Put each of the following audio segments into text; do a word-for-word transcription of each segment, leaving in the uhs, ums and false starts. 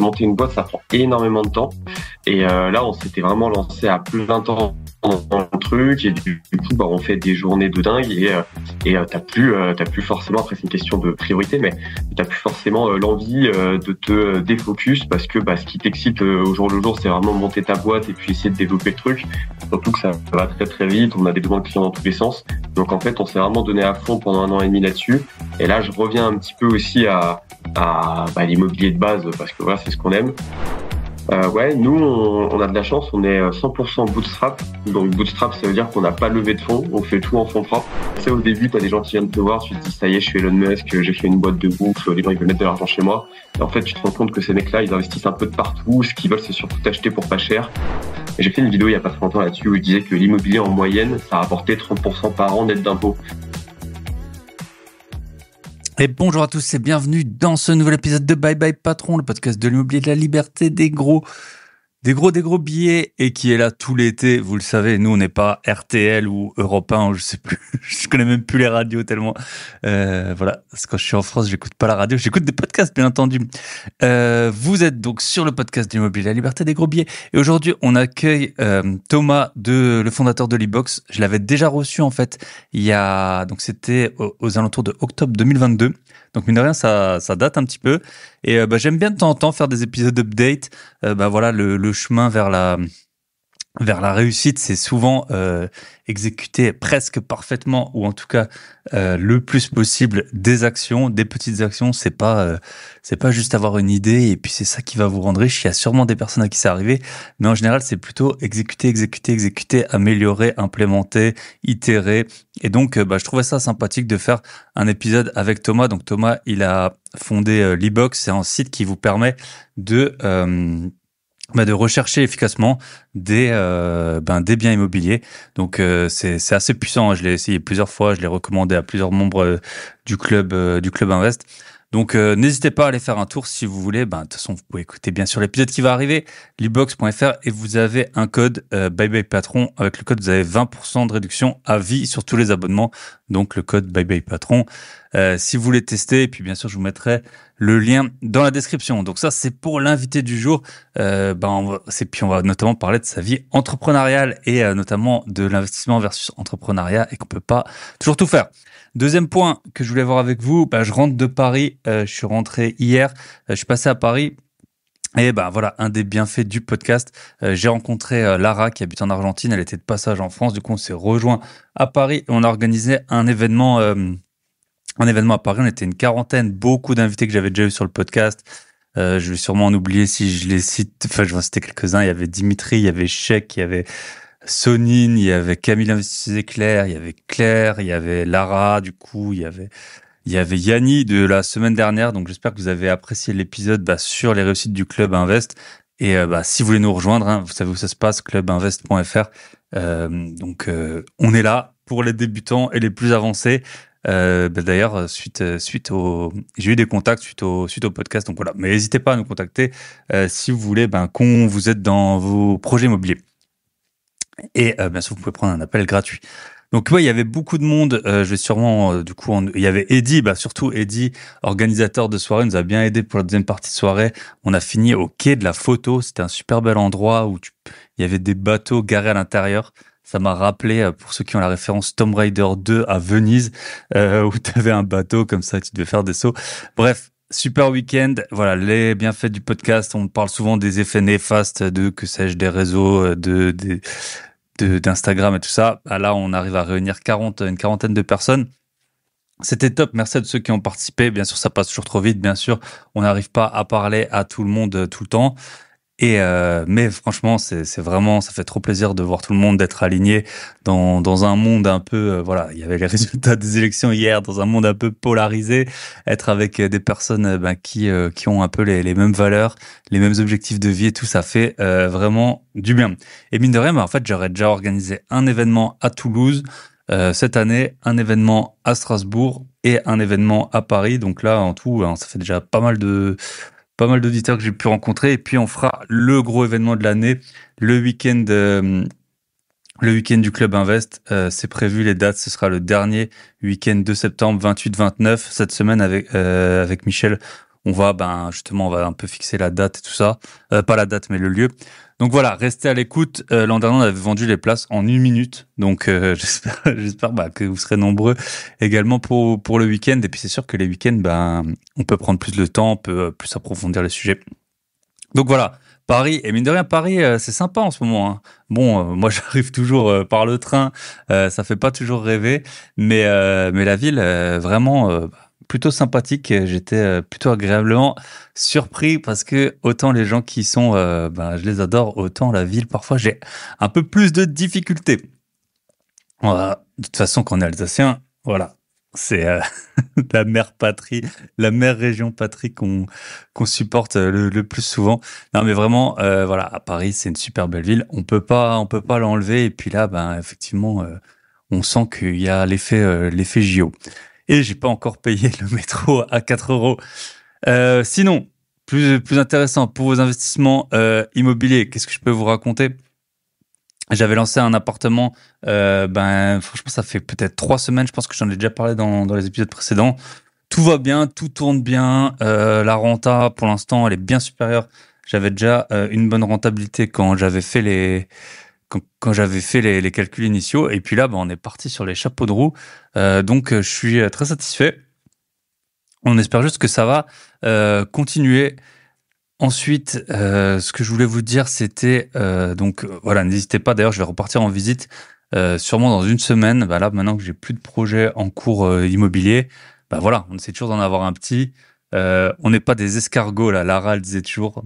monter une boîte, ça prend énormément de temps. Et euh, là, on s'était vraiment lancé à plein temps dans le truc. Et du, du coup, bah, on fait des journées de dingue. Et euh, et euh, t'as plus, euh, t'as plus forcément. Après, c'est une question de priorité, mais t'as plus forcément euh, l'envie euh, de te défocus parce que bah, ce qui t'excite euh, au jour le jour, c'est vraiment monter ta boîte et puis essayer de développer le truc. Surtout que ça va très très vite. On a des demandes clients dans tous les sens. Donc en fait, on s'est vraiment donné à fond pendant un an et demi là-dessus. Et là, je reviens un petit peu aussi à à bah, l'immobilier de base parce que voilà, c'est ce qu'on aime. Euh, ouais, nous, on, on a de la chance, on est cent pour cent bootstrap. Donc bootstrap, ça veut dire qu'on n'a pas levé de fonds, on fait tout en fonds propres. Tu sais, au début, t'as des gens qui viennent te voir, tu te dis ça y est, je suis Elon Musk, j'ai fait une boîte de bouffe, les gens ils veulent mettre de l'argent chez moi. Et en fait, tu te rends compte que ces mecs-là, ils investissent un peu de partout. Ce qu'ils veulent, c'est surtout t'acheter pour pas cher. Et j'ai fait une vidéo il y a pas très longtemps là-dessus où je disais que l'immobilier en moyenne, ça rapportait trente pour cent par an net d'impôts. Et bonjour à tous et bienvenue dans ce nouvel épisode de Bye Bye Patron, le podcast de l'immobilier de la liberté, des gros, des gros, des gros billets et qui est là tout l'été. Vous le savez, nous on n'est pas R T L ou Europe un, je sais plus, je connais même plus les radios tellement. Euh, voilà, parce que quand je suis en France, j'écoute pas la radio, j'écoute des podcasts bien entendu. Euh, vous êtes donc sur le podcast de l'immobilier de la liberté, des gros billets. Et aujourd'hui, on accueille euh, Thomas, de, le fondateur de l'e-box. Je l'avais déjà reçu en fait. Il y a donc c'était aux, aux alentours de octobre deux mille vingt-deux. Donc mine de rien, ça, ça date un petit peu. Et euh, bah, j'aime bien de temps en temps faire des épisodes d'update. Euh, bah voilà, le, le chemin vers la vers la réussite, c'est souvent euh, exécuter presque parfaitement, ou en tout cas euh, le plus possible des actions, des petites actions. C'est pas euh, c'est pas juste avoir une idée et puis c'est ça qui va vous rendre riche. Il y a sûrement des personnes à qui c'est arrivé, mais en général c'est plutôt exécuter, exécuter, exécuter, améliorer, implémenter, itérer. Et donc euh, bah, je trouvais ça sympathique de faire un épisode avec Thomas. Donc Thomas, il a fondé euh, l'e-box, c'est un site qui vous permet de euh, Bah de rechercher efficacement des euh, ben des biens immobiliers. Donc euh, c'est c'est assez puissant. Je l'ai essayé plusieurs fois, je l'ai recommandé à plusieurs membres euh, du club euh, du club Invest. Donc euh, n'hésitez pas à aller faire un tour si vous voulez. Ben de toute façon vous pouvez écouter bien sûr l'épisode qui va arriver, l'e-box point f r, et vous avez un code euh, Bye Bye Patron. Avec le code vous avez vingt pour cent de réduction à vie sur tous les abonnements. Donc le code Bye Bye Patron. Euh, si vous voulez tester, et puis bien sûr je vous mettrai le lien dans la description. Donc ça c'est pour l'invité du jour. Euh, ben on va, c'est puis on va notamment parler de sa vie entrepreneuriale et euh, notamment de l'investissement versus entrepreneuriat et qu'on peut pas toujours tout faire. Deuxième point que je voulais voir avec vous, ben je rentre de Paris. Euh, je suis rentré hier. Euh, je suis passé à Paris. Et ben voilà, un des bienfaits du podcast. Euh, j'ai rencontré euh, Lara qui habite en Argentine. Elle était de passage en France. Du coup on s'est rejoint à Paris et on a organisé un événement. Euh, Un événement à Paris, on était une quarantaine, beaucoup d'invités que j'avais déjà eu sur le podcast. Euh, je vais sûrement en oublier si je les cite. Enfin, je vais en citer quelques-uns. Il y avait Dimitri, il y avait Sheik, il y avait Sonine, il y avait Camille Investisseurs Claire, il y avait Claire, il y avait Lara, du coup, il y avait, il y avait Yanni de la semaine dernière. Donc, j'espère que vous avez apprécié l'épisode bah, sur les réussites du Club Invest. Et euh, bah, si vous voulez nous rejoindre, hein, vous savez où ça se passe, club invest point f r. Euh, donc, euh, on est là pour les débutants et les plus avancés. Euh, bah d'ailleurs, suite suite au, j'ai eu des contacts suite au suite au podcast, donc voilà. Mais n'hésitez pas à nous contacter euh, si vous voulez, ben qu'on vous aide dans vos projets immobiliers. Et euh, bien sûr, vous pouvez prendre un appel gratuit. Donc ouais, il y avait beaucoup de monde. Euh, je vais sûrement, euh, du coup, on, il y avait Eddy, bah surtout Eddy, organisateur de soirée, nous a bien aidé pour la deuxième partie de soirée. On a fini au quai de la photo. C'était un super bel endroit où tu, il y avait des bateaux garés à l'intérieur. Ça m'a rappelé, pour ceux qui ont la référence, Tomb Raider deux à Venise, euh, où tu avais un bateau comme ça, tu devais faire des sauts. Bref, super week-end. Voilà, les bienfaits du podcast. On parle souvent des effets néfastes de, que sais-je, des réseaux, de, de, de d'Instagram et tout ça. Ah, là, on arrive à réunir quarante, une quarantaine de personnes. C'était top. Merci à tous ceux qui ont participé. Bien sûr, ça passe toujours trop vite. Bien sûr, on n'arrive pas à parler à tout le monde tout le temps. Et euh, mais franchement, c'est c'est vraiment, ça fait trop plaisir de voir tout le monde, d'être aligné dans dans un monde un peu euh, voilà, il y avait les résultats des élections hier, dans un monde un peu polarisé, être avec des personnes ben, qui euh, qui ont un peu les les mêmes valeurs, les mêmes objectifs de vie et tout, ça fait euh, vraiment du bien. Et mine de rien, ben, en fait, j'aurais déjà organisé un événement à Toulouse euh, cette année, un événement à Strasbourg et un événement à Paris. Donc là, en tout, hein, ça fait déjà pas mal de pas mal d'auditeurs que j'ai pu rencontrer, et puis on fera le gros événement de l'année, le week-end, euh, le week-end du Club Invest. Euh, c'est prévu, les dates, ce sera le dernier week-end de septembre, vingt-huit vingt-neuf. Cette semaine avec euh, avec Michel, On va, ben justement, on va un peu fixer la date et tout ça. Euh, pas la date, mais le lieu. Donc voilà, restez à l'écoute. Euh, l'an dernier, on avait vendu les places en une minute. Donc euh, j'espère, j'espère bah, que vous serez nombreux également pour pour le week-end. Et puis c'est sûr que les week-ends, ben on peut prendre plus de temps, on peut plus approfondir le sujet. Donc voilà, Paris. Et mine de rien, Paris, euh, c'est sympa en ce moment. Hein. Bon, euh, moi j'arrive toujours euh, par le train. Euh, ça fait pas toujours rêver, mais euh, mais la ville, euh, vraiment. Euh, plutôt sympathique, j'étais euh, plutôt agréablement surpris parce que autant les gens qui sont, euh, ben, je les adore, autant la ville, parfois j'ai un peu plus de difficultés. Voilà. De toute façon, quand on est alsacien, voilà, c'est euh, la mère patrie, la mère région patrie qu'on qu'on supporte le, le plus souvent. Non, mais vraiment, euh, voilà, à Paris, c'est une super belle ville. On peut pas, on peut pas l'enlever. Et puis là, ben effectivement, euh, on sent qu'il y a l'effet, euh, l'effet J O. Et j'ai pas encore payé le métro à quatre euros. Euh, sinon, plus plus intéressant pour vos investissements euh, immobiliers, qu'est-ce que je peux vous raconter? J'avais lancé un appartement. Euh, ben franchement, ça fait peut-être trois semaines. Je pense que j'en ai déjà parlé dans dans les épisodes précédents. Tout va bien, tout tourne bien. Euh, la renta, pour l'instant, elle est bien supérieure. J'avais déjà euh, une bonne rentabilité quand j'avais fait les quand, quand j'avais fait les, les calculs initiaux. Et puis là, bah, on est parti sur les chapeaux de roue. Euh, donc, je suis très satisfait. On espère juste que ça va euh, continuer. Ensuite, euh, ce que je voulais vous dire, c'était euh, donc euh, voilà, n'hésitez pas. D'ailleurs, je vais repartir en visite euh, sûrement dans une semaine. Bah là, maintenant que j'ai plus de projets en cours euh, immobilier, bah voilà, on essaie toujours d'en avoir un petit. Euh, on n'est pas des escargots là. Lara elle disait toujours.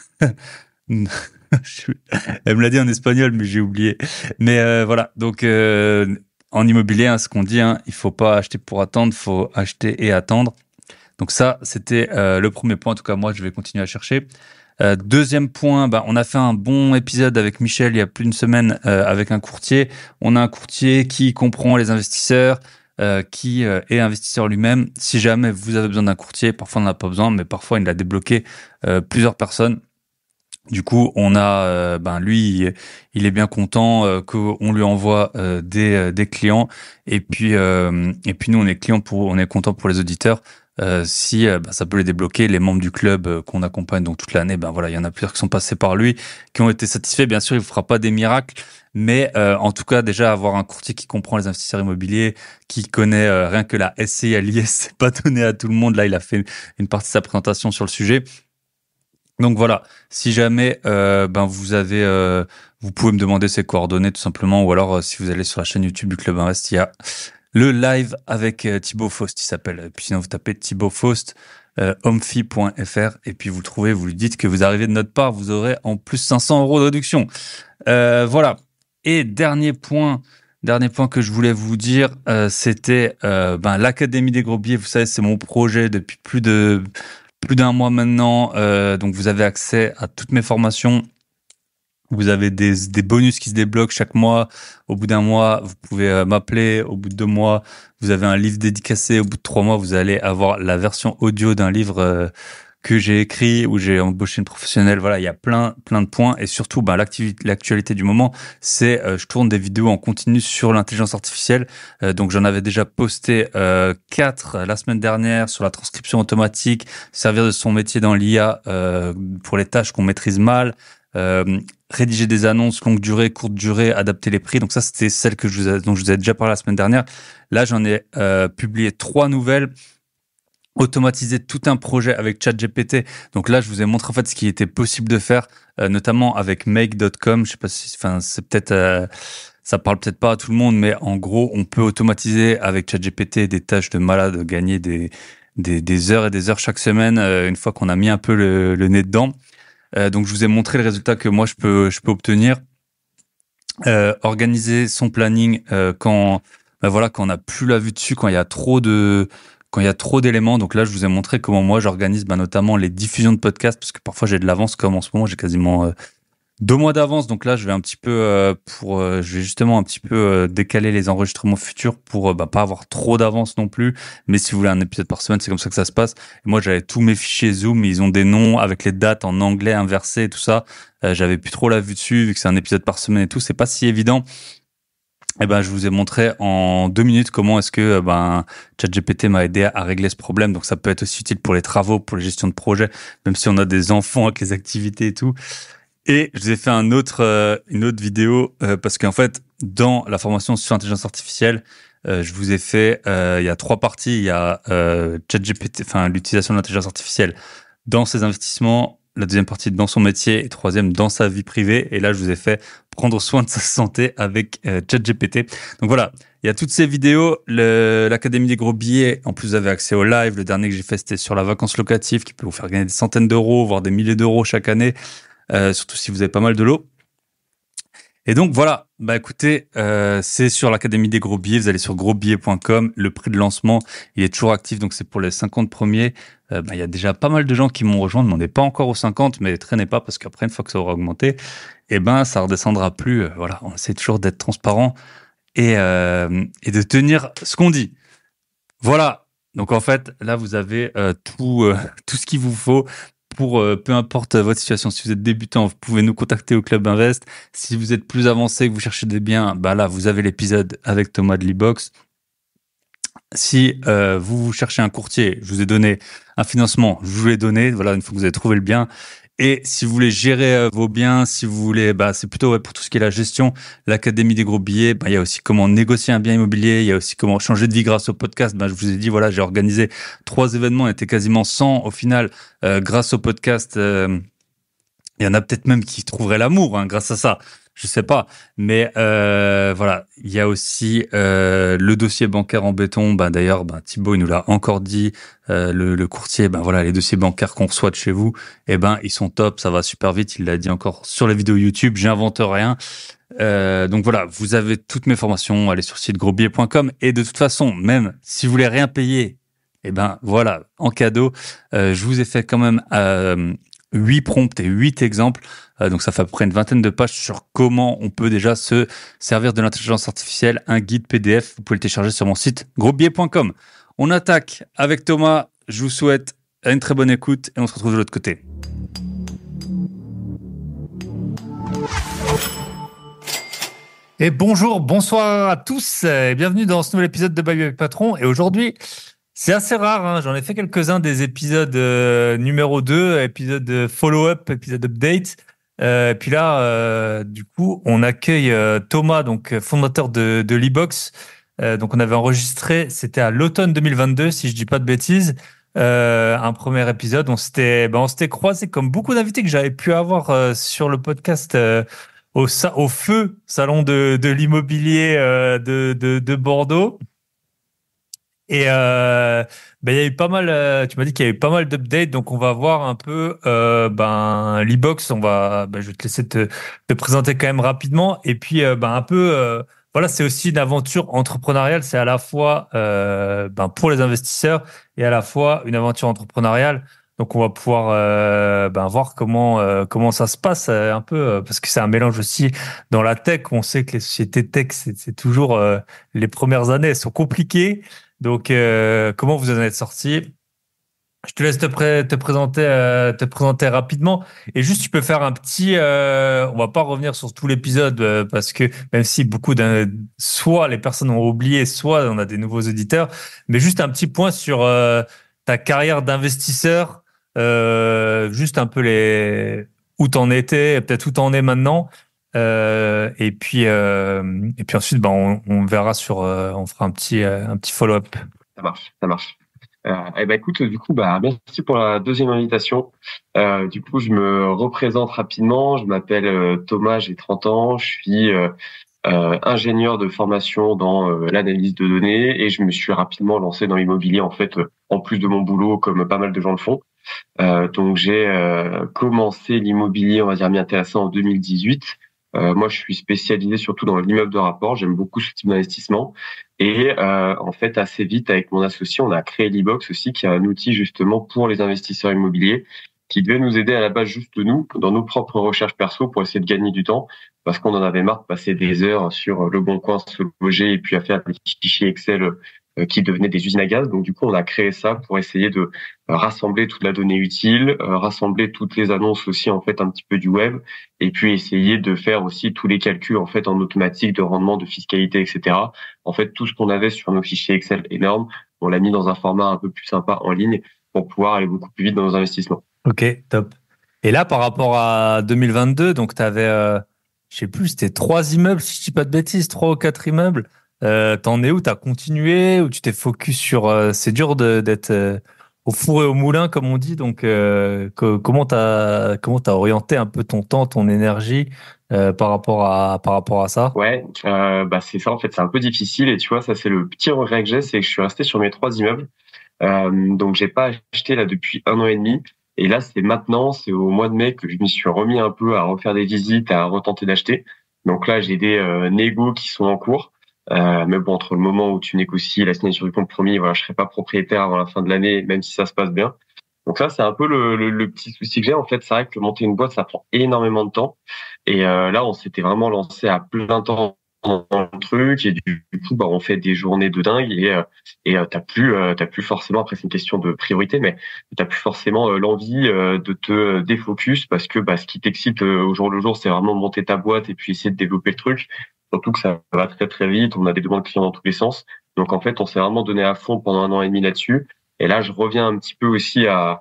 Elle me l'a dit en espagnol, mais j'ai oublié. Mais euh, voilà, donc euh, en immobilier, hein, ce qu'on dit, hein, il faut pas acheter pour attendre, faut acheter et attendre. Donc ça, c'était euh, le premier point. En tout cas, moi, je vais continuer à chercher. Euh, deuxième point, bah, on a fait un bon épisode avec Michel il y a plus d'une semaine euh, avec un courtier. On a un courtier qui comprend les investisseurs, euh, qui euh, est investisseur lui-même. Si jamais vous avez besoin d'un courtier, parfois on n'en a pas besoin, mais parfois il a débloqué euh, plusieurs personnes. Du coup, on a, euh, ben lui, il est bien content euh, qu'on lui envoie euh, des euh, des clients, et puis euh, et puis nous, on est clients pour, on est content pour les auditeurs. Euh, si euh, ben, ça peut les débloquer, les membres du club euh, qu'on accompagne donc toute l'année, ben voilà, il y en a plusieurs qui sont passés par lui, qui ont été satisfaits. Bien sûr, il ne fera pas des miracles, mais euh, en tout cas, déjà avoir un courtier qui comprend les investisseurs immobiliers, qui connaît euh, rien que la S C I à l'I S, c'est pas donné à tout le monde. Là, il a fait une partie de sa présentation sur le sujet. Donc voilà, si jamais euh, ben vous avez, euh, vous pouvez me demander ses coordonnées tout simplement, ou alors euh, si vous allez sur la chaîne YouTube du Club Invest, il y a le live avec euh, Thibaut Faust, il s'appelle. Et puis sinon vous tapez Thibaut Faust, euh, omfi point f r, et puis vous le trouvez, vous lui dites que vous arrivez de notre part, vous aurez en plus cinq cents euros de réduction. Euh, voilà. Et dernier point, dernier point que je voulais vous dire, euh, c'était euh, ben l'Académie des Gros Billets. Vous savez, c'est mon projet depuis plus de plus d'un mois maintenant, euh, donc vous avez accès à toutes mes formations. Vous avez des, des bonus qui se débloquent chaque mois. Au bout d'un mois, vous pouvez euh, m'appeler. Au bout de deux mois, vous avez un livre dédicacé. Au bout de trois mois, vous allez avoir la version audio d'un livre euh, que j'ai écrit, où j'ai embauché une professionnelle. Voilà, il y a plein plein de points. Et surtout, bah, l'activité, l'actualité du moment, c'est euh, je tourne des vidéos en continu sur l'intelligence artificielle. Euh, donc j'en avais déjà posté euh, quatre la semaine dernière sur la transcription automatique, servir de son métier dans l'I A euh, pour les tâches qu'on maîtrise mal. Euh, rédiger des annonces longue durée, courte durée, adapter les prix. Donc ça, c'était celle que je vous ai, dont je vous ai déjà parlé la semaine dernière. Là, j'en ai euh, publié trois nouvelles. Automatiser tout un projet avec ChatGPT. Donc là, je vous ai montré en fait ce qui était possible de faire, euh, notamment avec make point com. Je sais pas si, enfin, c'est peut-être, euh, ça parle peut-être pas à tout le monde, mais en gros, on peut automatiser avec ChatGPT des tâches de malade, gagner des, des, des heures et des heures chaque semaine, euh, une fois qu'on a mis un peu le, le nez dedans. Euh, donc, je vous ai montré le résultat que moi, je peux, je peux obtenir. Euh, organiser son planning euh, quand, ben voilà, quand on n'a plus la vue dessus, quand il y a trop de quand il y a trop d'éléments. Donc là, je vous ai montré comment moi j'organise bah, notamment les diffusions de podcasts, parce que parfois j'ai de l'avance, comme en ce moment j'ai quasiment euh, deux mois d'avance. Donc là, je vais un petit peu euh, pour, euh, je vais justement un petit peu euh, décaler les enregistrements futurs pour euh, bah, pas avoir trop d'avance non plus. Mais si vous voulez un épisode par semaine, c'est comme ça que ça se passe. Et moi, j'avais tous mes fichiers Zoom, ils ont des noms avec les dates en anglais inversé et tout ça. Euh, j'avais plus trop la vue dessus vu que c'est un épisode par semaine et tout. C'est pas si évident. Eh ben, je vous ai montré en deux minutes comment est-ce que ben ChatGPT m'a aidé à régler ce problème. Donc, ça peut être aussi utile pour les travaux, pour la gestion de projet, même si on a des enfants avec les activités et tout. Et je vous ai fait un autre, euh, une autre vidéo euh, parce qu'en fait, dans la formation sur l'intelligence artificielle, euh, je vous ai fait, euh, il y a trois parties. Il y a euh, ChatGPT, enfin l'utilisation de l'intelligence artificielle dans ses investissements, la deuxième partie dans son métier et troisième dans sa vie privée. Et là, je vous ai fait prendre soin de sa santé avec euh, ChatGPT. Donc voilà, il y a toutes ces vidéos, le, l'Académie des gros billets. En plus, vous avez accès au live. Le dernier que j'ai fait, c'était sur la vacance locative qui peut vous faire gagner des centaines d'euros, voire des milliers d'euros chaque année, euh, surtout si vous avez pas mal de lots. Et donc voilà, bah écoutez, euh, c'est sur l'Académie des gros billets, vous allez sur gros billets point com, le prix de lancement, il est toujours actif, donc c'est pour les cinquante premiers. Euh, bah, il y a déjà pas mal de gens qui m'ont rejoint, on n'est pas encore aux cinquante, mais traînez pas parce qu'après, une fois que ça aura augmenté, eh ben ça redescendra plus. Euh, voilà, on essaie toujours d'être transparent et, euh, et de tenir ce qu'on dit. Voilà, donc en fait, là vous avez euh, tout, euh, tout ce qu'il vous faut. Pour euh, peu importe votre situation, si vous êtes débutant, vous pouvez nous contacter au Club Invest. Si vous êtes plus avancé, que vous cherchez des biens, bah là, vous avez l'épisode avec Thomas de l'e-box. Si euh, vous cherchez un courtier, je vous ai donné un financement, je vous l'ai donné. Voilà, une fois que vous avez trouvé le bien. Et si vous voulez gérer euh, vos biens, si vous voulez, bah c'est plutôt ouais, pour tout ce qui est la gestion, l'Académie des gros billets. Bah il y a aussi comment négocier un bien immobilier, il y a aussi comment changer de vie grâce au podcast. Bah je vous ai dit voilà, j'ai organisé trois événements, on était quasiment cent au final euh, grâce au podcast. Euh, il y en a peut-être même qui trouveraient l'amour hein, grâce à ça. Je sais pas, mais euh, voilà, il y a aussi euh, le dossier bancaire en béton. Ben d'ailleurs, ben Thibaut il nous l'a encore dit. Euh, le, le courtier, ben voilà, les dossiers bancaires qu'on reçoit de chez vous, eh ben ils sont top, ça va super vite. Il l'a dit encore sur la vidéo YouTube. J'invente rien. Euh, donc voilà, vous avez toutes mes formations. Allez sur le site gros billets point com et de toute façon, même si vous voulez rien payer, eh ben voilà, en cadeau, euh, je vous ai fait quand même euh, huit prompts et huit exemples. Euh, donc ça fait à peu près une vingtaine de pages sur comment on peut déjà se servir de l'intelligence artificielle, un guide P D F, vous pouvez le télécharger sur mon site gros billets point com. On attaque avec Thomas, je vous souhaite une très bonne écoute et on se retrouve de l'autre côté. Et bonjour, bonsoir à tous et bienvenue dans ce nouvel épisode de Bye Bye Patron. Et aujourd'hui, c'est assez rare, hein, j'en ai fait quelques-uns des épisodes euh, numéro deux, épisode follow-up, épisode update. Euh, et puis là, euh, du coup, on accueille euh, Thomas, donc fondateur de, de l'e-box. Euh, donc on avait enregistré, c'était à l'automne deux mille vingt-deux, si je dis pas de bêtises, euh, un premier épisode. On s'était, ben on s'était croisés comme beaucoup d'invités que j'avais pu avoir euh, sur le podcast euh, au, au feu salon de, de l'immobilier euh, de, de, de Bordeaux. Et euh, ben il y a eu pas mal. Euh, tu m'as dit qu'il y a eu pas mal d'updates, donc on va voir un peu. Euh, ben l'e-box, on va. Ben, je vais te laisser te, te présenter quand même rapidement. Et puis euh, ben un peu. Euh, voilà, c'est aussi une aventure entrepreneuriale. C'est à la fois euh, ben pour les investisseurs et à la fois une aventure entrepreneuriale. Donc on va pouvoir euh, ben voir comment euh, comment ça se passe euh, un peu euh, parce que c'est un mélange aussi dans la tech. On sait que les sociétés tech c'est, c'est toujours euh, les premières années elles sont compliquées. Donc, euh, comment vous en êtes sorti? Je te laisse te, pré- te présenter, euh, te présenter rapidement. Et juste, tu peux faire un petit. Euh, on va pas revenir sur tout l'épisode euh, parce que même si beaucoup d'un, soit les personnes ont oublié, soit on a des nouveaux auditeurs, mais juste un petit point sur euh, ta carrière d'investisseur. Euh, juste un peu les où t'en étais, peut-être où t'en es maintenant. Euh, et puis, euh, et puis ensuite, ben, on, on verra sur, euh, on fera un petit, euh, un petit follow-up. Ça marche, ça marche. Euh, eh ben écoute, du coup, bah merci pour la deuxième invitation. Euh, du coup, je me représente rapidement. Je m'appelle euh, Thomas, j'ai trente ans. Je suis euh, euh, ingénieur de formation dans euh, l'analyse de données et je me suis rapidement lancé dans l'immobilier en fait, euh, en plus de mon boulot, comme pas mal de gens le font. Euh, donc j'ai euh, commencé l'immobilier, on va dire, m'y intéresser en deux mille dix-huit. Euh, moi, je suis spécialisé surtout dans l'immeuble de rapport. J'aime beaucoup ce type d'investissement. Et euh, en fait, assez vite, avec mon associé, on a créé l'e-box aussi, qui est un outil justement pour les investisseurs immobiliers, qui devait nous aider à la base juste nous, dans nos propres recherches perso, pour essayer de gagner du temps, parce qu'on en avait marre de passer des heures sur Le Bon Coin, se loger, et puis à faire des petits fichiers Excel euh, qui devenaient des usines à gaz. Donc du coup, on a créé ça pour essayer de euh, rassembler toute la donnée utile, euh, rassembler toutes les annonces aussi en fait un petit peu du web, et puis essayer de faire aussi tous les calculs en fait en automatique de rendement, de fiscalité, et cetera. En fait, tout ce qu'on avait sur nos fichiers Excel énormes, on l'a mis dans un format un peu plus sympa en ligne pour pouvoir aller beaucoup plus vite dans nos investissements. Ok, top. Et là, par rapport à deux mille vingt-deux, donc tu avais, euh, je sais plus, c'était trois immeubles, si je dis pas de bêtises, trois ou quatre immeubles. Euh, t'en es où? T'as continué ou tu t'es focus sur... euh, c'est dur de, d'être euh, au four et au moulin, comme on dit. Donc, euh, co- comment t'as, comment t'as orienté un peu ton temps, ton énergie euh, par rapport à, par rapport à ça? Ouais, euh, bah c'est ça en fait, c'est un peu difficile et tu vois, ça c'est le petit regret que j'ai, c'est que je suis resté sur mes trois immeubles. Euh, donc j'ai pas acheté là depuis un an et demi. Et là, c'est maintenant, c'est au mois de mai que je m'y suis remis un peu à refaire des visites, à retenter d'acheter. Donc là, j'ai des euh, négos qui sont en cours. Euh, mais bon, entre le moment où tu négocies la signature du compromis, voilà, je serai pas propriétaire avant la fin de l'année, même si ça se passe bien. Donc ça, c'est un peu le, le, le petit souci que j'ai. En fait, c'est vrai que monter une boîte, ça prend énormément de temps. Et euh, là, on s'était vraiment lancé à plein temps dans le truc. Et du, du coup, bah, on fait des journées de dingue. Et euh, et euh, t'as plus, euh, t'as plus forcément. Après, c'est une question de priorité, mais t'as plus forcément euh, l'envie euh, de te défocus parce que bah, ce qui t'excite euh, au jour le jour, c'est vraiment monter ta boîte et puis essayer de développer le truc. Surtout que ça va très très vite. On a des demandes clients dans tous les sens. Donc en fait, on s'est vraiment donné à fond pendant un an et demi là-dessus. Et là, je reviens un petit peu aussi à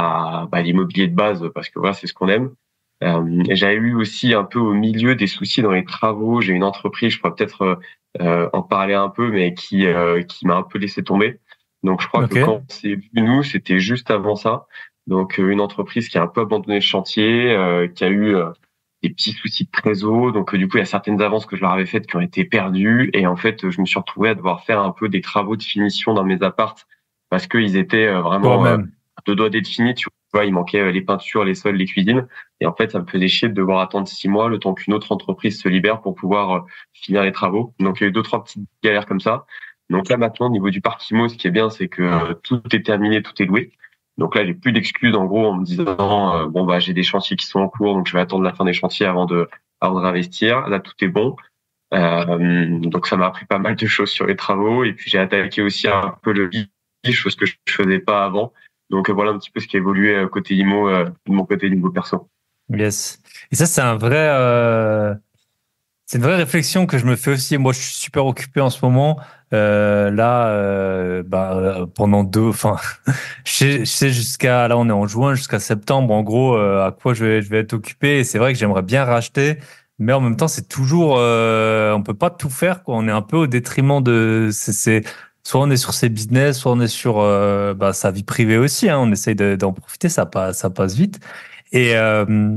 à bah, l'immobilier de base parce que voilà, c'est ce qu'on aime. Euh, j'avais eu aussi un peu au milieu des soucis dans les travaux. J'ai une entreprise, je pourrais peut-être euh, en parler un peu, mais qui euh, qui m'a un peu laissé tomber. Donc je crois que Ok. quand c'est vu nous, c'était juste avant ça. Donc euh, une entreprise qui a un peu abandonné le chantier, euh, qui a eu euh, des petits soucis de trésor. Donc euh, du coup, il y a certaines avances que je leur avais faites qui ont été perdues. Et en fait, je me suis retrouvé à devoir faire un peu des travaux de finition dans mes appartes parce qu'ils étaient euh, vraiment euh, Toi-même. à deux doigts d'être finis. Tu vois, il manquait euh, les peintures, les sols, les cuisines. Et en fait, ça me faisait chier de devoir attendre six mois le temps qu'une autre entreprise se libère pour pouvoir euh, finir les travaux. Donc, il y a eu deux, trois petites galères comme ça. Donc là, maintenant, au niveau du parc IMO, ce qui est bien, c'est que euh, tout est terminé, tout est loué. Donc là, j'ai plus d'excuses, en gros, en me disant, euh, bon, bah, j'ai des chantiers qui sont en cours, donc je vais attendre la fin des chantiers avant de, avant de réinvestir. Là, tout est bon. Euh, donc ça m'a appris pas mal de choses sur les travaux. Et puis, j'ai attaqué aussi un peu le lit, chose que je faisais pas avant. Donc euh, voilà un petit peu ce qui a évolué euh, côté IMO, euh, de mon côté niveau perso. Yes. Et ça, c'est un vrai, euh, c'est une vraie réflexion que je me fais aussi. Moi, je suis super occupé en ce moment. Euh, là, euh, bah, euh, pendant deux, enfin, je sais, je sais jusqu'à, là, on est en juin, jusqu'à septembre, en gros, euh, à quoi je vais, je vais être occupé. Et c'est vrai que j'aimerais bien racheter, mais en même temps, c'est toujours, euh, on peut pas tout faire, quoi. On est un peu au détriment de, c'est, c'est, soit on est sur ses business, soit on est sur, euh, bah, sa vie privée aussi, hein. On essaye de- d'en profiter, ça passe, ça passe vite. Et, euh,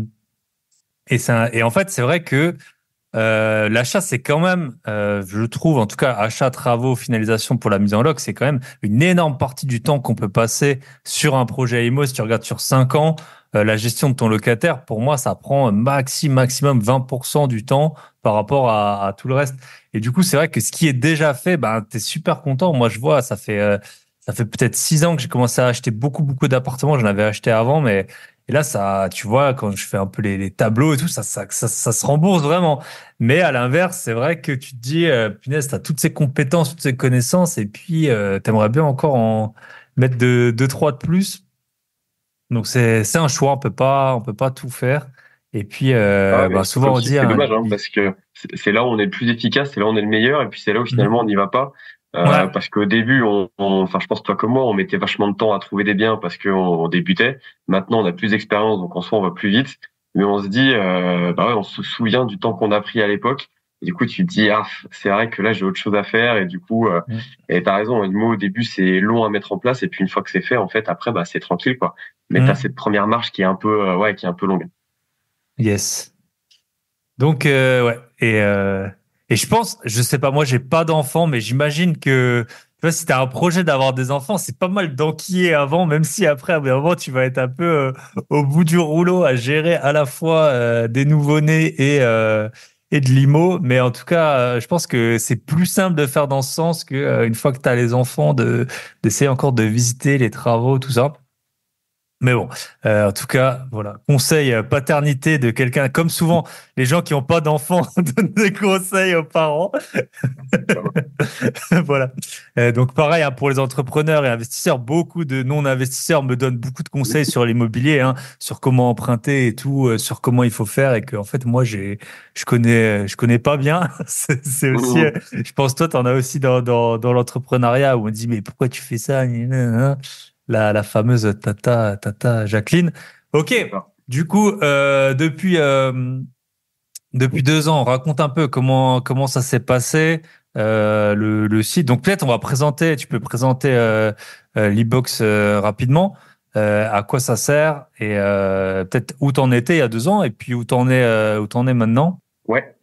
et ça, et en fait, c'est vrai que euh, l'achat, c'est quand même, euh, je trouve, en tout cas, achat, travaux, finalisation pour la mise en loc, c'est quand même une énorme partie du temps qu'on peut passer sur un projet IMO. Si tu regardes sur cinq ans, euh, la gestion de ton locataire, pour moi, ça prend maxi, maximum vingt pour cent du temps par rapport à, à tout le reste. Et du coup, c'est vrai que ce qui est déjà fait, ben, t'es super content. Moi, je vois, ça fait, euh, ça fait peut-être six ans que j'ai commencé à acheter beaucoup, beaucoup d'appartements. J'en avais acheté avant, mais et là, ça, tu vois, quand je fais un peu les, les tableaux et tout, ça, ça, ça, ça se rembourse vraiment. Mais à l'inverse, c'est vrai que tu te dis, euh, punaise, t'as toutes ces compétences, toutes ces connaissances, et puis euh, t'aimerais bien encore en mettre deux, deux, trois de plus. Donc c'est c'est un choix, on peut pas on peut pas tout faire. Et puis Ah, euh, mais bah c'est souvent on aussi, dit c'est hein, dommage, hein, parce que c'est c'est là où on est le plus efficace, c'est là où on est le meilleur, et puis c'est là où finalement on n'y va pas. Euh, ouais, parce qu'au début, on, on- enfin, je pense toi comme moi, on mettait vachement de temps à trouver des biens parce qu'on on débutait. Maintenant, on a plus d'expérience, donc en soi, on va plus vite. Mais on se dit, euh, bah ouais, on se souvient du temps qu'on a pris à l'époque. Et du coup, tu te dis, ah, c'est vrai que là, j'ai autre chose à faire. Et du coup, euh, et t'as raison, le mot au début, c'est long à mettre en place. Et puis une fois que c'est fait, en fait, après, bah, c'est tranquille, quoi. Mais t'as mm, cette première marche qui est un peu, euh, ouais, qui est un peu longue. yes. Donc euh, ouais et euh, et je pense, je sais pas, moi j'ai pas d'enfants, mais j'imagine que tu vois si t'as un projet d'avoir des enfants, c'est pas mal d'enquiller avant, même si après à un moment tu vas être un peu euh, au bout du rouleau à gérer à la fois euh, des nouveau-nés et euh, et de l'IMO, mais en tout cas, euh, je pense que c'est plus simple de faire dans ce sens que euh, une fois que t'as les enfants de d'essayer encore de visiter les travaux tout ça. Mais bon, euh, en tout cas, voilà, conseil euh, paternité de quelqu'un. Comme souvent, les gens qui n'ont pas d'enfants donnent des conseils aux parents. Voilà. Euh, donc pareil hein, pour les entrepreneurs et investisseurs, beaucoup de non-investisseurs me donnent beaucoup de conseils sur l'immobilier, hein, sur comment emprunter et tout, euh, sur comment il faut faire et que en fait moi j'ai, je connais, je connais pas bien. c'est c'est aussi, euh, je pense toi t'en as aussi dans dans dans l'entrepreneuriat où on dit mais pourquoi tu fais ça? La la fameuse tata tata Jacqueline. Ok. Du coup, euh, depuis euh, depuis deux ans, raconte un peu comment comment ça s'est passé euh, le, le site. Donc peut-être on va présenter, tu peux présenter euh, euh, l'e-box euh, rapidement, euh, à quoi ça sert et euh, peut-être où t'en étais il y a deux ans et puis où t'en es euh, où t'en es maintenant. Ouais.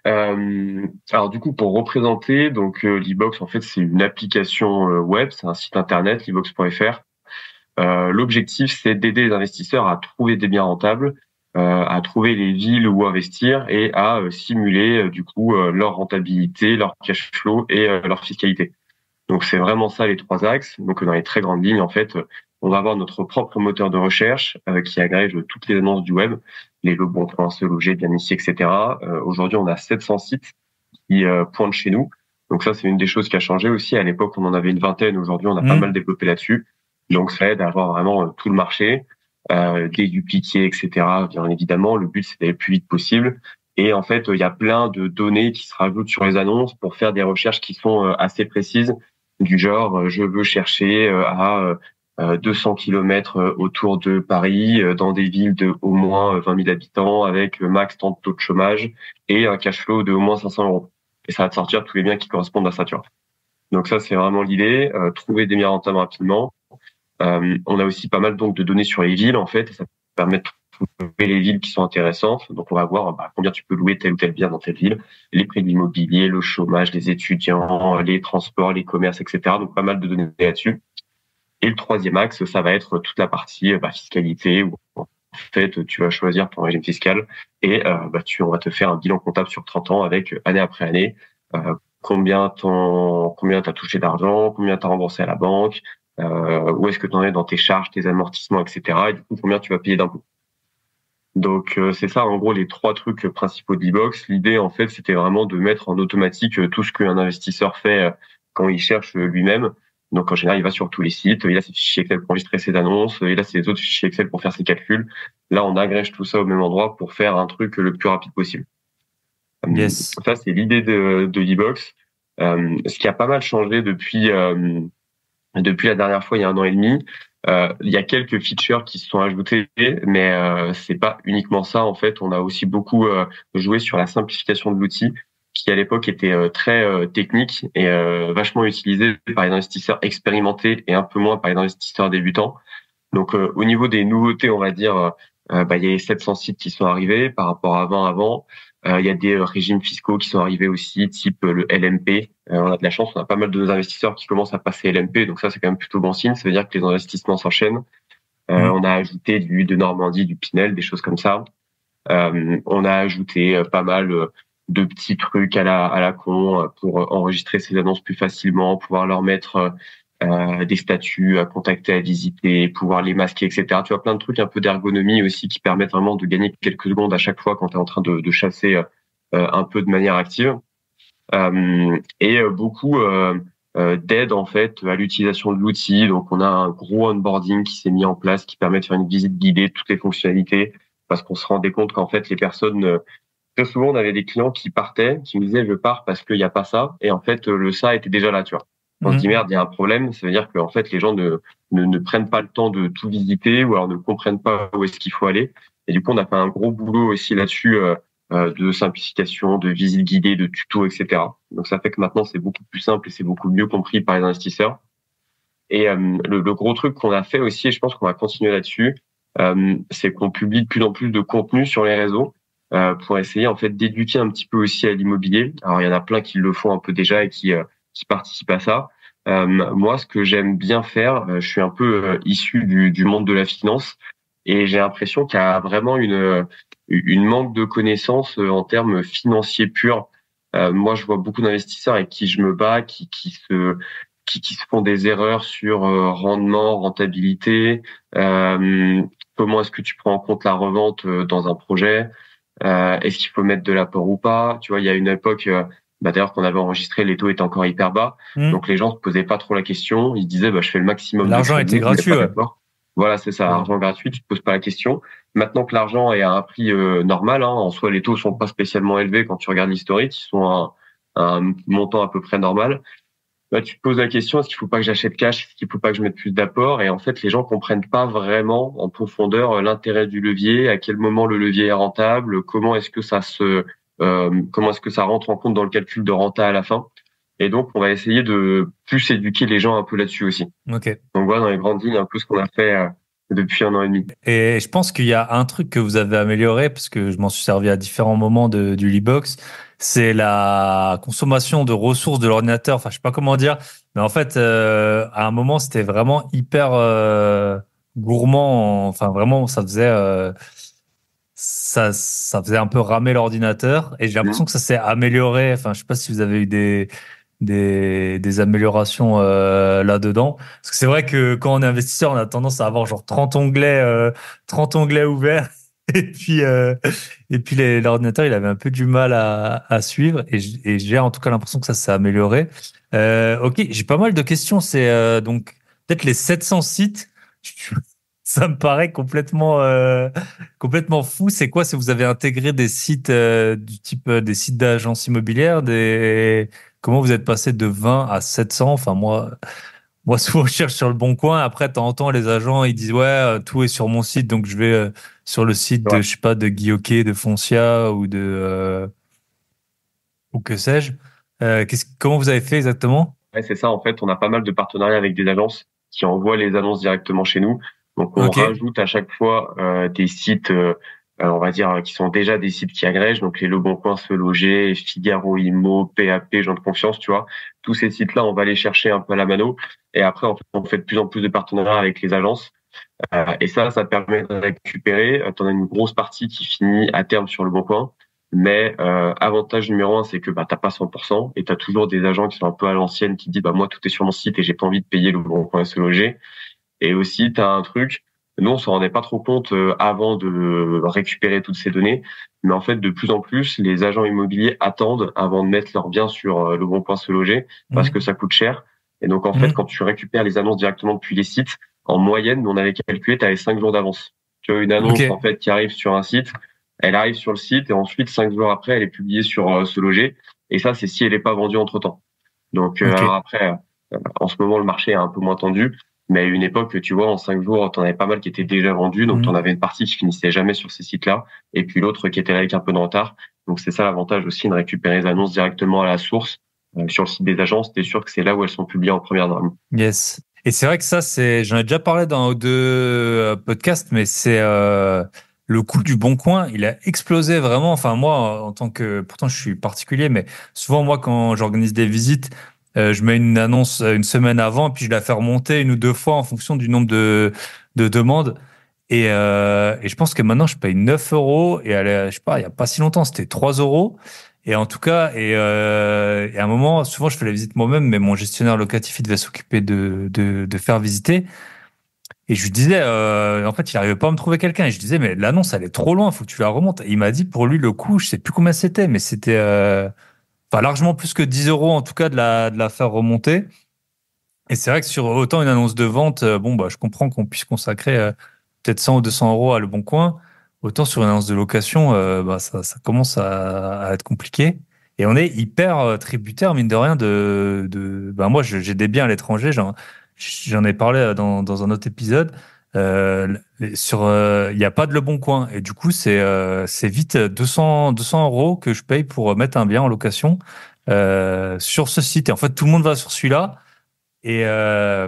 Euh, alors du coup, pour représenter, donc euh, l'e-box en fait c'est une application euh, web, c'est un site internet, l'e box point f r. Euh, l'objectif c'est d'aider les investisseurs à trouver des biens rentables, euh, à trouver les villes où investir et à euh, simuler euh, du coup euh, leur rentabilité, leur cash flow et euh, leur fiscalité. Donc c'est vraiment ça les trois axes. Donc dans les très grandes lignes, en fait, on va avoir notre propre moteur de recherche euh, qui agrège toutes les annonces du web, les Leboncoin, Se Loger, Bien Ici, et cetera. Euh, aujourd'hui, on a sept cents sites qui euh, pointent chez nous. Donc ça, c'est une des choses qui a changé aussi. À l'époque, on en avait une vingtaine. Aujourd'hui, on a mmh. pas mal développé là-dessus. Donc ça aide à avoir vraiment euh, tout le marché, euh, dédupliquer, et cetera. Bien évidemment, le but, c'est d'aller le plus vite possible. Et en fait, il y a plein de données qui se rajoutent sur les annonces pour faire des recherches qui sont euh, assez précises, du genre, je veux chercher euh, à euh, deux cents kilomètres autour de Paris, euh, dans des villes de au moins vingt mille habitants, avec max tant de taux de chômage et un cash flow de au moins cinq cents euros. Et ça va te sortir tous les biens qui correspondent à ça, tu vois. Donc ça, c'est vraiment l'idée, euh, trouver des biens rentables rapidement. Euh, on a aussi pas mal donc de données sur les villes, en fait, et ça permet de trouver les villes qui sont intéressantes. Donc on va voir bah, combien tu peux louer tel ou tel bien dans telle ville, les prix de l'immobilier, le chômage, les étudiants, les transports, les commerces, et cetera. Donc pas mal de données là-dessus. Et le troisième axe, ça va être toute la partie bah, fiscalité, où en fait tu vas choisir ton régime fiscal et euh, bah, tu on va te faire un bilan comptable sur trente ans avec année après année euh, combien ton combien t'as touché d'argent, combien t'as remboursé à la banque, euh, où est-ce que tu en es dans tes charges, tes amortissements, et cetera. Et du coup combien tu vas payer d'impôts. Donc euh, c'est ça en gros les trois trucs principaux de l'e-box. L'idée en fait c'était vraiment de mettre en automatique tout ce qu'un investisseur fait quand il cherche lui-même. Donc en général il va sur tous les sites, il a ses fichiers Excel pour enregistrer ses annonces, il a ses autres fichiers Excel pour faire ses calculs. Là on agrège tout ça au même endroit pour faire un truc le plus rapide possible. Yes. Ça c'est l'idée de, de l'e-box. Euh, ce qui a pas mal changé depuis euh, depuis la dernière fois il y a un an et demi. Euh, il y a quelques features qui se sont ajoutées, mais euh, c'est pas uniquement ça. En fait, on a aussi beaucoup euh, joué sur la simplification de l'outil, qui à l'époque était euh, très euh, technique et euh, vachement utilisé par les investisseurs expérimentés et un peu moins par les investisseurs débutants. Donc, euh, au niveau des nouveautés, on va dire, euh, bah, il y a les sept cents sites qui sont arrivés par rapport à vingt avant. Euh, il y a des euh, régimes fiscaux qui sont arrivés aussi, type euh, le L M P. Euh, on a de la chance, on a pas mal de nos investisseurs qui commencent à passer L M P, donc ça c'est quand même plutôt bon signe. Ça veut dire que les investissements s'enchaînent. Euh, mmh. On a ajouté du de Normandie, du Pinel, des choses comme ça. Euh, on a ajouté euh, pas mal euh, de petits trucs à la à la con euh, pour euh, enregistrer ces annonces plus facilement, pouvoir leur mettre euh, des statuts à contacter, à visiter, pouvoir les masquer, et cetera. Tu vois, plein de trucs un peu d'ergonomie aussi qui permettent vraiment de gagner quelques secondes à chaque fois quand tu es en train de, de chasser euh, un peu de manière active. Euh, et beaucoup euh, euh, d'aide en fait à l'utilisation de l'outil. Donc on a un gros onboarding qui s'est mis en place qui permet de faire une visite guidée de toutes les fonctionnalités parce qu'on se rendait compte qu'en fait les personnes euh, très souvent on avait des clients qui partaient, qui me disaient je pars parce qu'il n'y a pas ça et en fait le ça était déjà là, tu vois. On se dit merde, il y a un problème, ça veut dire que en fait les gens ne, ne ne prennent pas le temps de tout visiter ou alors ne comprennent pas où est-ce qu'il faut aller. Et du coup, on a fait un gros boulot aussi là-dessus euh, euh, de simplification, de visite guidée, de tutos, et cetera. Donc ça fait que maintenant c'est beaucoup plus simple et c'est beaucoup mieux compris par les investisseurs. Et euh, le, le gros truc qu'on a fait aussi, et je pense qu'on va continuer là-dessus, euh, c'est qu'on publie de plus en plus de contenu sur les réseaux euh, pour essayer en fait d'éduquer un petit peu aussi à l'immobilier. Alors il y en a plein qui le font un peu déjà et qui euh, qui participent à ça. Euh, moi, ce que j'aime bien faire, euh, je suis un peu euh, issu du, du monde de la finance et j'ai l'impression qu'il y a vraiment une une manque de connaissances euh, en termes financiers purs. Euh, moi, je vois beaucoup d'investisseurs avec qui je me bats, qui qui se qui, qui se font des erreurs sur euh, rendement, rentabilité, euh, comment est-ce que tu prends en compte la revente euh, dans un projet, euh, est-ce qu'il faut mettre de l'apport ou pas. Tu vois, il y a une époque, euh, bah, d'ailleurs qu'on avait enregistré, les taux étaient encore hyper bas, Hmm. donc les gens se posaient pas trop la question, ils se disaient bah, je fais le maximum de L'argent était crédit, je mets gratuit, pas ouais. d'apport. Voilà, c'est ça, Ouais. argent gratuit, tu te poses pas la question. Maintenant que l'argent est à un prix euh, normal, hein, en soi les taux sont pas spécialement élevés quand tu regardes l'historique, ils sont à un, un montant à peu près normal. Bah, tu te poses la question, est-ce qu'il faut pas que j'achète cash, est-ce qu'il faut pas que je mette plus d'apport? Et en fait, les gens comprennent pas vraiment en profondeur euh, l'intérêt du levier, à quel moment le levier est rentable, comment est-ce que ça se, euh, comment est-ce que ça rentre en compte dans le calcul de renta à la fin. Et donc, on va essayer de plus éduquer les gens un peu là-dessus aussi. Ok. Donc voilà, dans les grandes lignes, un peu ce qu'on a fait euh, depuis un an et demi. Et je pense qu'il y a un truc que vous avez amélioré, parce que je m'en suis servi à différents moments de, du Libox, c'est la consommation de ressources de l'ordinateur. Enfin, je sais pas comment dire, mais en fait, euh, à un moment, c'était vraiment hyper euh, gourmand. Enfin, vraiment, ça faisait euh, ça, ça faisait un peu ramer l'ordinateur. Et j'ai l'impression Mhm. que ça s'est amélioré. Enfin, je sais pas si vous avez eu des des, des améliorations euh, là-dedans. Parce que c'est vrai que quand on est investisseur, on a tendance à avoir genre trente onglets, euh, trente onglets ouverts. Et puis, euh, et puis les- l'ordinateur, il avait un peu du mal à, à suivre. Et j- et j'ai en tout cas l'impression que ça s'est amélioré. Euh, ok, j'ai pas mal de questions. C'est euh, donc peut-être les sept cents sites. Ça me paraît complètement, euh, complètement fou. C'est quoi? Si vous avez intégré des sites euh, du type euh, des sites d'agences immobilières, des comment vous êtes passé de vingt à sept cents? Enfin, moi, moi, souvent, je cherche sur le bon coin. Après, de temps en temps, les agents, ils disent, ouais, euh, tout est sur mon site. Donc, je vais euh, sur le site de, Ouais, je sais pas, de Guy Hockey, de Foncia ou de, euh, ou que sais-je. Euh, qu'est-ce, comment vous avez fait exactement? ouais, c'est ça. En fait, on a pas mal de partenariats avec des agences qui envoient les annonces directement chez nous. Donc, on Ok. rajoute à chaque fois euh, des sites, euh, euh, on va dire, euh, qui sont déjà des sites qui agrègent. Donc, les Le Bon Coin, Se Loger, Figaro Immo, P A P, Gens de Confiance, tu vois. Tous ces sites-là, on va les chercher un peu à la mano. Et après, en fait, on fait de plus en plus de partenariats avec les agences. Euh, et ça, ça permet de récupérer. Tu en as une grosse partie qui finit à terme sur Le Bon Coin. Mais euh, avantage numéro un, c'est que bah t'as pas cent pour cent et t'as toujours des agents qui sont un peu à l'ancienne qui disent bah moi tout est sur mon site et j'ai pas envie de payer Le Bon Coin Se Loger. Et aussi t'as un truc, nous on s'en rendait pas trop compte euh, avant de récupérer toutes ces données, mais en fait de plus en plus les agents immobiliers attendent avant de mettre leurs biens sur euh, Le Bon Coin Se Loger parce que Mhm. ça coûte cher. Et donc en fait Mhm. quand tu récupères les annonces directement depuis les sites, en moyenne, on avait calculé, tu avais cinq jours d'avance. Tu vois, une Ok. annonce en fait qui arrive sur un site, elle arrive sur le site et ensuite cinq jours après, elle est publiée sur euh, Se Loger. Et ça, c'est si elle n'est pas vendue entre temps. Donc euh, Ok. alors après, euh, en ce moment, le marché est un peu moins tendu, mais à une époque, tu vois, en cinq jours, t'en avais pas mal qui étaient déjà vendus, donc t'en Mhm. avais une partie qui finissait jamais sur ces sites-là, et puis l'autre qui était là avec un peu de retard. Donc c'est ça l'avantage aussi de récupérer les annonces directement à la source. Euh, sur le site des agences, t'es sûr que c'est là où elles sont publiées en première norme. Yes. Et c'est vrai que ça, c'est, j'en ai déjà parlé dans deux euh, podcasts, mais c'est euh, le coût du Bon Coin, il a explosé vraiment. Enfin, moi, en tant que, pourtant, je suis particulier, mais souvent, moi, quand j'organise des visites, euh, je mets une annonce euh, une semaine avant, puis je la fais remonter une ou deux fois en fonction du nombre de, de demandes. Et, euh, et je pense que maintenant, je paye neuf euros. Et elle est- je sais pas, il y a pas si longtemps, c'était trois euros. Et en tout cas, et, euh, et à un moment, souvent, je fais la visite moi-même, mais mon gestionnaire locatif, il devait s'occuper de, de, de faire visiter. Et je lui disais, euh, en fait, il arrivait pas à me trouver quelqu'un. Et je disais, mais l'annonce, elle est trop loin, faut que tu la remontes. Et il m'a dit, pour lui, le coût, je sais plus combien c'était, mais c'était, euh, enfin, largement plus que dix euros, en tout cas, de la, de la faire remonter. Et c'est vrai que sur autant une annonce de vente, euh, bon, bah, je comprends qu'on puisse consacrer euh, peut-être cent ou deux cents euros à Le Bon Coin. Autant sur une annonce de location, euh, bah, ça, ça commence à, à être compliqué. Et on est hyper euh, tributaire, mine de rien, de, de, bah, moi, je- j'ai des biens à l'étranger. J'en, j'en ai parlé euh, dans, dans un autre épisode. Euh, les- sur, euh, il n'y a pas de Le Bon Coin. Et du coup, c'est, euh, c'est vite deux cents, deux cents euros que je paye pour mettre un bien en location, euh, sur ce site. Et en fait, tout le monde va sur celui-là. Et, euh,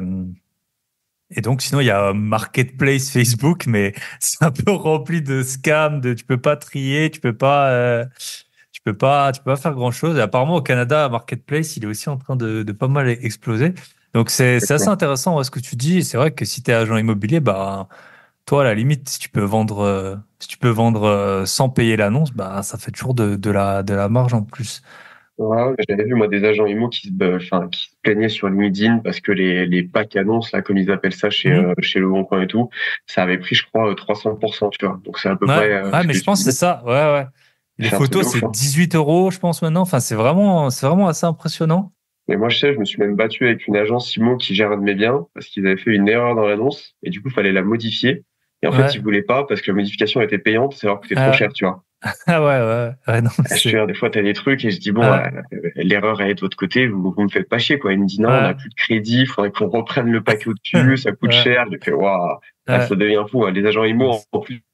et donc, sinon, il y a un Marketplace Facebook, mais c'est un peu rempli de scams, de tu peux pas trier, tu peux pas, euh, tu peux pas, tu peux pas faire grand-chose. Et apparemment, au Canada, Marketplace, il est aussi en train de, de pas mal exploser. Donc, c'est, c'est assez intéressant, ouais, ce que tu dis. Et c'est vrai que si tu es agent immobilier, bah, toi, à la limite, si tu peux vendre, euh, si tu peux vendre euh, sans payer l'annonce, bah, ça fait toujours de, de la, de la marge en plus. Ouais, ouais, j'avais vu moi des agents immo qui se, ba- enfin, qui se plaignaient sur LinkedIn parce que les, les packs annonces, là, comme ils appellent ça chez, Mmh. euh, chez Le Bon Coin et tout, ça avait pris, je crois, trois cents pour cent, tu vois. Donc, c'est à peu Ouais, près euh, ouais, ce mais que je tu pense que c'est disais. ça. Ouais, ouais. Les C'est un truc de photos, ouf, c'est hein. dix-huit euros, je pense maintenant. Enfin, c'est vraiment, c'est vraiment assez impressionnant. Mais moi, je sais, je me suis même battu avec une agence Simo qui gère un de mes biens parce qu'ils avaient fait une erreur dans l'annonce et du coup, il fallait la modifier. Et en fait, Ouais. ils voulaient pas parce que la modification était payante, ça leur coûtait trop Ah, cher, tu vois. ah ouais, ouais, ouais, non, Ah, je te c'est, jure, des fois, t'as des trucs et je dis, bon, ah, euh, euh, l'erreur elle est de votre côté, vous, vous me faites pas chier, quoi. Il me dit, non, on n'a ouais, plus de crédit, il faudrait qu'on reprenne le paquet au-dessus, ça coûte ouais, cher. J'ai fait, waouh, là, ouais. ça devient fou, hein. Les agents IMO, en en plus,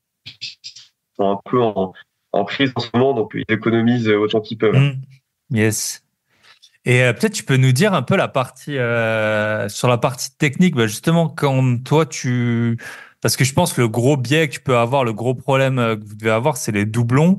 sont un peu en, en crise en ce moment, donc ils économisent autant qu'ils peuvent, hein. Hmm. Yes. Et euh, peut-être tu peux nous dire un peu la partie euh, sur la partie technique, bah, justement quand toi tu parce que je pense que le gros biais que tu peux avoir, le gros problème euh, que vous devez avoir, c'est les doublons.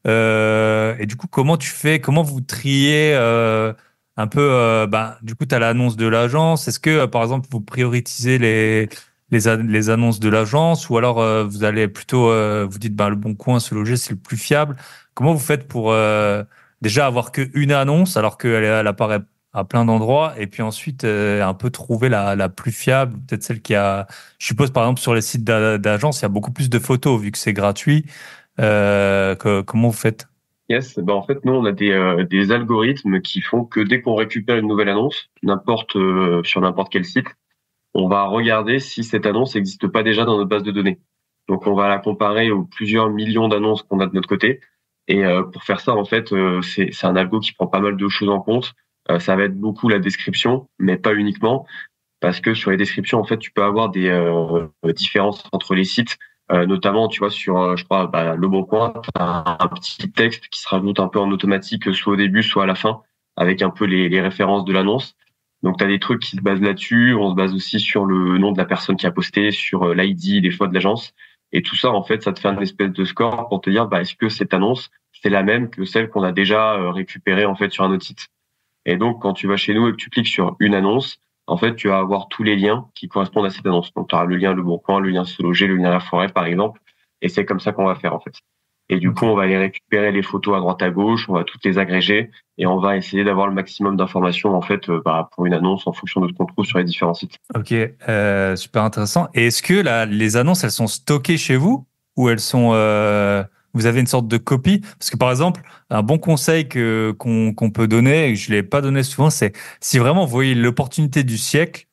Euh, et du coup, comment tu fais, comment vous triez euh, un peu euh, bah, du coup, tu as l'annonce de l'agence. Est-ce que euh, par exemple vous prioritisez les les, an- les annonces de l'agence ou alors euh, vous allez plutôt euh, vous dites bah, le Bon Coin, ce loger, c'est le plus fiable. Comment vous faites pour euh, déjà avoir qu'une annonce alors qu'elle elle apparaît à plein d'endroits et puis ensuite euh, un peu trouver la, la plus fiable, peut-être celle qui a, je suppose par exemple sur les sites d'a- d'agence, il y a beaucoup plus de photos vu que c'est gratuit. Euh, que- comment vous faites? Yes, ben en fait, nous, on a des, euh, des algorithmes qui font que dès qu'on récupère une nouvelle annonce, n'importe, euh, sur n'importe quel site, on va regarder si cette annonce n'existe pas déjà dans notre base de données. Donc, on va la comparer aux plusieurs millions d'annonces qu'on a de notre côté. Et euh, pour faire ça, en fait, euh, c'est, c'est un algo qui prend pas mal de choses en compte. Euh, ça va être beaucoup la description, mais pas uniquement, parce que sur les descriptions, en fait, tu peux avoir des euh, différences entre les sites. Euh, notamment, tu vois, sur, euh, je crois, bah, Le Bon Coin, t'as un petit texte qui se rajoute un peu en automatique, soit au début, soit à la fin, avec un peu les, les références de l'annonce. Donc, tu as des trucs qui se basent là-dessus. On se base aussi sur le nom de la personne qui a posté, sur l'I D des fois de l'agence. Et tout ça, en fait, ça te fait une espèce de score pour te dire, bah, est-ce que cette annonce, c'est la même que celle qu'on a déjà euh, récupérée, en fait, sur un autre site. Et donc, quand tu vas chez nous et que tu cliques sur une annonce, en fait, tu vas avoir tous les liens qui correspondent à cette annonce. Donc, tu auras le lien Le Bon Coin, le lien Se Loger, le lien La Forêt, par exemple. Et c'est comme ça qu'on va faire, en fait. Et du coup, Ok. on va aller récupérer les photos à droite à gauche, on va toutes les agréger et on va essayer d'avoir le maximum d'informations, en fait, euh, bah, pour une annonce en fonction de ce qu'on trouve sur les différents sites. Ok, euh, super intéressant. Et est-ce que la, les annonces, elles sont stockées chez vous ou elles sont, euh, vous avez une sorte de copie? Parce que par exemple, un bon conseil que qu'on qu'on peut donner, et que je l'ai pas donné souvent, c'est si vraiment vous voyez l'opportunité du siècle,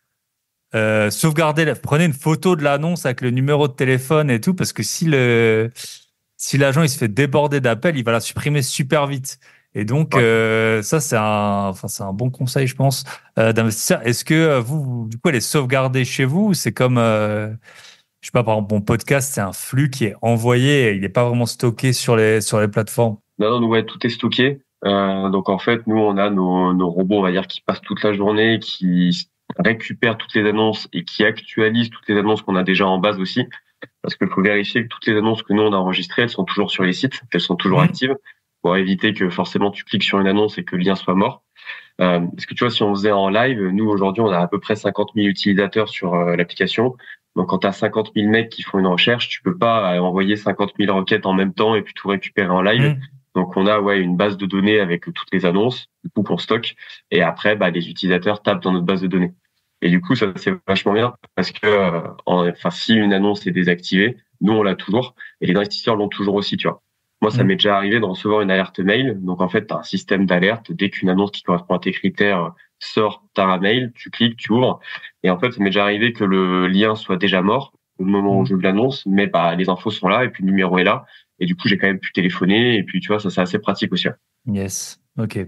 euh, sauvegardez, la- prenez une photo de l'annonce avec le numéro de téléphone et tout, parce que si le si l'agent il se fait déborder d'appels, il va la supprimer super vite. Et donc Ouais. euh, ça c'est un, enfin c'est un bon conseil je pense euh, d'investisseur. Est-ce que euh, vous, vous- du coup elle est sauvegardée chez vous ou c'est comme euh, je sais pas par exemple mon podcast c'est un flux qui est envoyé, et il n'est pas vraiment stocké sur les sur les plateformes. Non, non, nous, ouais, tout est stocké. Euh, donc, en fait, nous, on a nos, nos robots, on va dire, qui passent toute la journée, qui récupèrent toutes les annonces et qui actualisent toutes les annonces qu'on a déjà en base aussi. Parce qu'il faut vérifier que toutes les annonces que nous on a enregistrées, elles sont toujours sur les sites, qu'elles sont toujours Mhm. actives, pour éviter que forcément tu cliques sur une annonce et que le lien soit mort. Euh, parce que tu vois, si on faisait en live, nous aujourd'hui on a à peu près cinquante mille utilisateurs sur euh, l'application. Donc quand tu as cinquante mille mecs qui font une recherche, tu peux pas euh, envoyer cinquante mille requêtes en même temps et puis tout récupérer en live. Mhm. Donc on a ouais une base de données avec toutes les annonces, du coup qu'on stocke, et après bah les utilisateurs tapent dans notre base de données. Et du coup ça c'est vachement bien parce que euh, en- enfin si une annonce est désactivée, nous on l'a toujours et les investisseurs l'ont toujours aussi, tu vois. Moi, ça Mhm. m'est déjà arrivé de recevoir une alerte mail. Donc, en fait, tu as un système d'alerte. Dès qu'une annonce qui correspond à tes critères sort, tu as un mail, tu cliques, tu ouvres. Et en fait, ça m'est déjà arrivé que le lien soit déjà mort au moment où Mhm. je l'annonce, mais bah, les infos sont là et puis le numéro est là. Et du coup, j'ai quand même pu téléphoner. Et puis, tu vois, ça, c'est assez pratique aussi. Yes. Ok.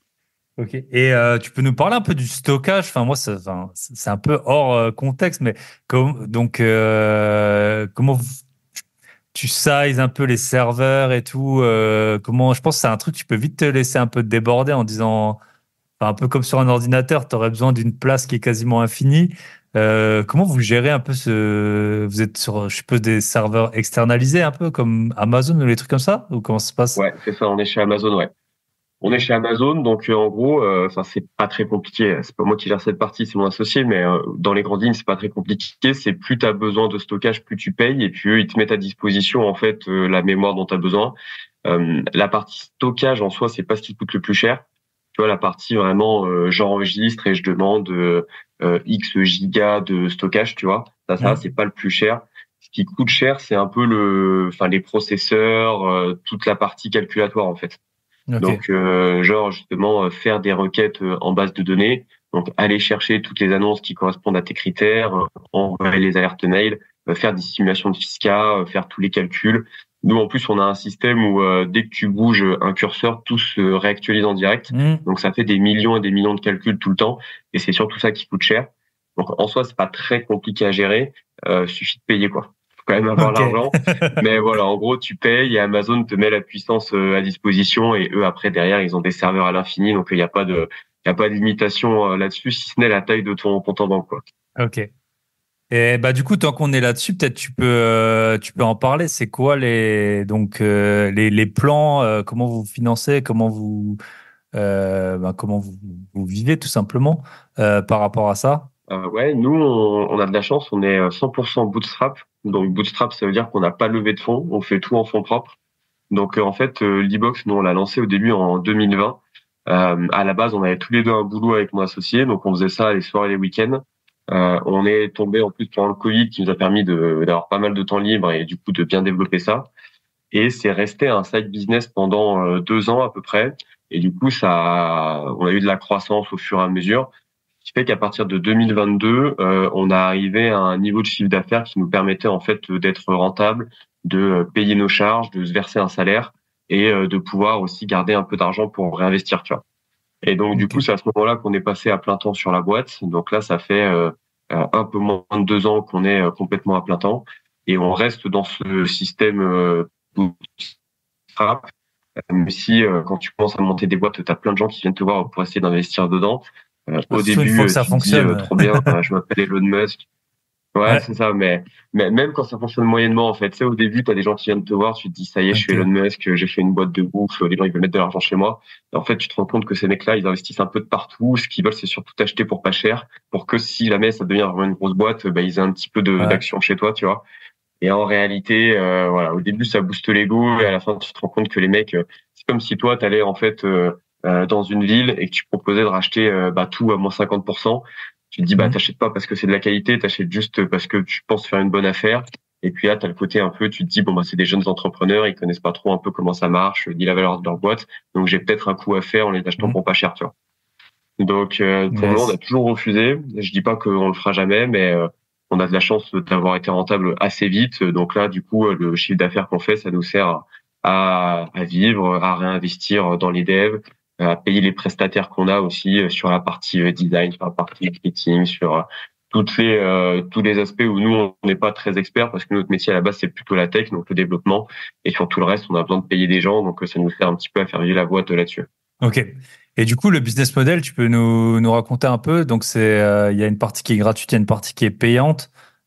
Ok. Et euh, tu peux nous parler un peu du stockage? Enfin, moi, c'est enfin, c'est c'est un peu hors euh, contexte, mais comme, donc, euh, comment vous- tu sizes un peu les serveurs et tout? Euh, comment, je pense que c'est un truc, tu peux vite te laisser un peu déborder en disant, enfin, un peu comme sur un ordinateur, tu aurais besoin d'une place qui est quasiment infinie. Euh, comment vous gérez un peu ce, vous êtes sur, je suppose, des serveurs externalisés un peu comme Amazon ou les trucs comme ça? Ou comment ça se passe? Ouais, c'est ça. On est chez Amazon, ouais. On est chez Amazon, donc euh, en gros, euh, enfin c'est pas très compliqué. C'est pas moi qui gère cette partie, c'est mon associé, mais euh, dans les grandes lignes, c'est pas très compliqué. C'est plus tu as besoin de stockage, plus tu payes, et puis eux, ils te mettent à disposition en fait euh, la mémoire dont tu as besoin. Euh, la partie stockage en soi, c'est pas ce qui coûte le plus cher. tu vois, la partie vraiment, euh, j'enregistre et je demande euh, euh, X gigas de stockage, tu vois. Ça, ça, Mmh. c'est pas le plus cher. Ce qui coûte cher, c'est un peu le, enfin, les processeurs, euh, toute la partie calculatoire, en fait. Ok. Donc, euh, genre, justement, euh, faire des requêtes euh, en base de données. Donc, aller chercher toutes les annonces qui correspondent à tes critères, euh, envoyer les alertes mail, euh, faire des simulations de fisca, euh, faire tous les calculs. Nous, en plus, on a un système où euh, dès que tu bouges un curseur, tout se réactualise en direct. Mmh. Donc, ça fait des millions et des millions de calculs tout le temps. Et c'est surtout ça qui coûte cher. Donc, en soi, c'est pas très compliqué à gérer. Euh, suffit de payer, quoi. Faut quand même avoir Ok. l'argent. Mais voilà, en gros, tu payes et Amazon te met la puissance euh, à disposition et eux, après, derrière, ils ont des serveurs à l'infini. Donc, il n'y a pas de, il y a pas de limitation euh, là-dessus, si ce n'est la taille de ton compte en banque, quoi. Ok. Et bah du coup, tant qu'on est là-dessus, peut-être tu peux euh, tu peux en parler. C'est quoi les donc euh, les les plans, euh, comment vous financez, comment vous euh, bah, comment vous, vous vivez tout simplement euh, par rapport à ça. Euh, ouais, nous, on, on a de la chance, on est cent pour cent bootstrap. Donc, bootstrap, ça veut dire qu'on n'a pas levé de fonds, on fait tout en fonds propres. Donc, euh, en fait, euh, l'e-box, nous, on l'a lancé au début en deux mille vingt. Euh, à la base, on avait tous les deux un boulot avec mon associé, donc on faisait ça les soirs et les week-ends. Euh, on est tombé en plus pendant le Covid, qui nous a permis de d'avoir pas mal de temps libre et du coup de bien développer ça. Et c'est resté un side business pendant euh, deux ans à peu près. Et du coup, ça, a- on a eu de la croissance au fur et à mesure, ce qui fait qu'à partir de deux mille vingt-deux, euh, on a arrivé à un niveau de chiffre d'affaires qui nous permettait en fait d'être rentable, de euh, payer nos charges, de se verser un salaire et euh, de pouvoir aussi garder un peu d'argent pour réinvestir, tu vois. Et donc du Ok. coup, c'est à ce moment-là qu'on est passé à plein temps sur la boîte. Donc là, ça fait euh, euh, un peu moins de deux ans qu'on est euh, complètement à plein temps et on reste dans ce système euh, bootstrap. Même si euh, quand tu commences à monter des boîtes, tu as plein de gens qui viennent te voir pour essayer d'investir dedans. Euh, Bah, au surtout une début, fois que euh, ça tu te dis fonctionne. euh, Ouais. trop bien, euh, je m'appelle Elon Musk. Ouais, Ouais. c'est ça, mais, mais même quand ça fonctionne moyennement, en fait, tu sais, au début, tu as des gens qui viennent te voir, tu te dis, ça y est, je suis Elon Ok. Musk, j'ai fait une boîte de ouf, les gens, ils veulent mettre de l'argent chez moi. Et en fait, tu te rends compte que ces mecs-là, ils investissent un peu de partout. Ce qu'ils veulent, c'est surtout t'acheter pour pas cher, pour que si jamais ça devient vraiment une grosse boîte, bah, ils aient un petit peu de, Ouais. d'action chez toi, tu vois. Et en réalité, euh, voilà, au début, ça booste l'ego et à la fin, tu te rends compte que les mecs, euh, c'est comme si toi, t'allais en fait euh, euh, dans une ville et que tu proposais de racheter euh, bah, tout à moins cinquante pour cent. Tu te dis, bah, Mhm. t'achètes pas parce que c'est de la qualité, t'achètes juste parce que tu penses faire une bonne affaire. Et puis là, t'as le côté un peu, tu te dis, bon, bah, c'est des jeunes entrepreneurs, ils connaissent pas trop un peu comment ça marche, ni la valeur de leur boîte. Donc, j'ai peut-être un coup à faire en les achetant Mhm. pour pas cher, tu vois. Donc, euh, pour le moment, on a Yes. toujours refusé. Je dis pas qu'on le fera jamais, mais euh, on a de la chance d'avoir été rentable assez vite. Donc là, du coup, le chiffre d'affaires qu'on fait, ça nous sert à, à vivre, à réinvestir dans les devs, à payer les prestataires qu'on a aussi sur la partie euh, design, sur la partie marketing, sur euh, toutes les euh, tous les aspects où nous on n'est pas très experts parce que notre métier à la base c'est plutôt la tech, donc le développement, et sur tout le reste, on a besoin de payer des gens, donc ça nous sert un petit peu à faire vivre la boîte là-dessus. Ok. Et du coup, le business model, tu peux nous, nous raconter un peu. Donc, c'est, euh, il y a une partie qui est gratuite, il y a une partie qui est payante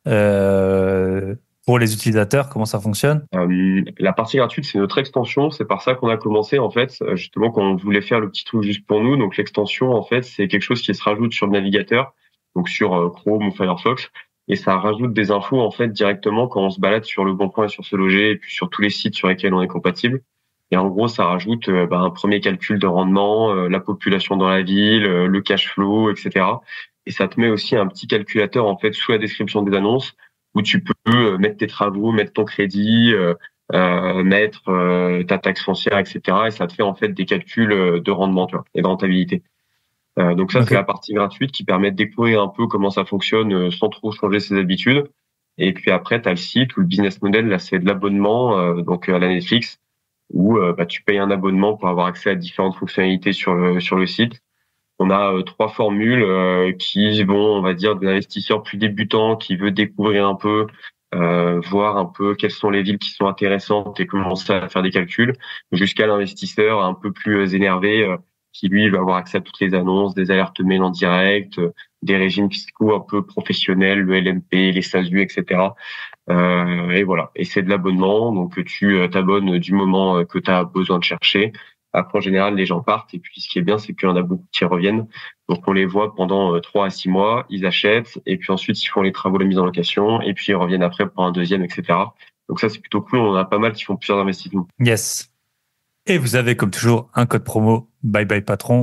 euh, pour les utilisateurs. Comment ça fonctionne? Euh, la partie gratuite, c'est notre extension. C'est par ça qu'on a commencé, en fait, euh, justement, quand on voulait faire le petit truc juste pour nous. Donc, l'extension, en fait, c'est quelque chose qui se rajoute sur le navigateur, donc sur euh, Chrome ou Firefox. Et ça rajoute des infos, en fait, directement quand on se balade sur Le Bon Coin et sur Se Loger, et puis sur tous les sites sur lesquels on est compatible. Et en gros, ça rajoute euh, bah, un premier calcul de rendement, euh, la population dans la ville, euh, le cash flow, et cetera. Et ça te met aussi un petit calculateur, en fait, sous la description des annonces, où tu peux euh, mettre tes travaux, mettre ton crédit, euh, euh, mettre euh, ta taxe foncière, et cetera. Et ça te fait en fait des calculs euh, de rendement, tu vois, et de rentabilité. Euh, donc ça, c'est la Ok. partie gratuite qui permet de découvrir un peu comment ça fonctionne euh, sans trop changer ses habitudes. Et puis après, tu as le site ou le business model, là, c'est de l'abonnement, euh, donc à la Netflix, où euh, bah, tu payes un abonnement pour avoir accès à différentes fonctionnalités sur le, sur le site. On a euh, trois formules euh, qui vont, on va dire, de l'investisseur plus débutant qui veut découvrir un peu, euh, voir un peu quelles sont les villes qui sont intéressantes et commencer à faire des calculs, jusqu'à l'investisseur un peu plus euh, énervé euh, qui lui va avoir accès à toutes les annonces, des alertes mail en direct, euh, des régimes fiscaux un peu professionnels, le L M P, les S A S U, et cetera. Euh, et voilà. Et c'est de l'abonnement, donc tu euh, t'abonnes du moment euh, que tu as besoin de chercher. Après, en général, les gens partent. Et puis, ce qui est bien, c'est qu'il y en a beaucoup qui reviennent. Donc, on les voit pendant euh, trois à six mois. Ils achètent. Et puis ensuite, ils font les travaux, la mise en location. Et puis, ils reviennent après pour un deuxième, et cetera. Donc, ça, c'est plutôt cool. On en a pas mal qui font plusieurs investissements. Yes. Et vous avez, comme toujours, un code promo Bye Bye Patron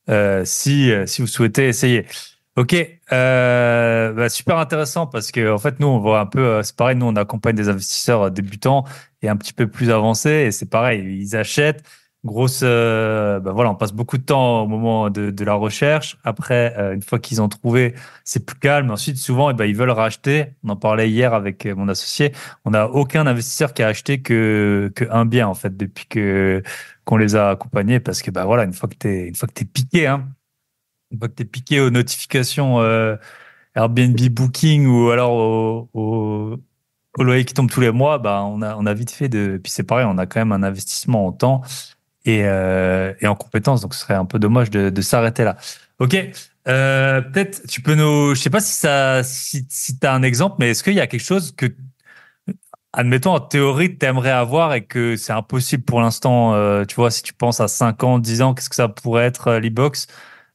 euh, si euh, si vous souhaitez essayer. Ok, euh, bah, super intéressant parce que en fait nous on voit un peu, euh, c'est pareil, nous on accompagne des investisseurs euh, débutants et un petit peu plus avancés et c'est pareil, ils achètent. Grosse, euh, bah voilà, on passe beaucoup de temps au moment de, de la recherche. Après, euh, une fois qu'ils ont trouvé, c'est plus calme. Ensuite, souvent, eh ben, ils veulent racheter. On en parlait hier avec euh, mon associé. On n'a aucun investisseur qui a acheté que, que un bien, en fait, depuis que, qu'on les a accompagnés. Parce que, bah voilà, une fois que t'es, une fois que t'es piqué, hein, une fois que t'es piqué aux notifications, euh, Airbnb Booking ou alors au, au, au loyer qui tombe tous les mois, bah, on a, on a vite fait de, puis c'est pareil, on a quand même un investissement en temps et, euh, et en compétences. Donc, ce serait un peu dommage de, de s'arrêter là. Ok. Euh, peut-être tu peux nous, je sais pas si ça, si, si tu as un exemple, mais est-ce qu'il y a quelque chose que, admettons, en théorie, tu aimerais avoir et que c'est impossible pour l'instant, euh, tu vois, si tu penses à cinq ans, dix ans, qu'est-ce que ça pourrait être, euh, l'e-box?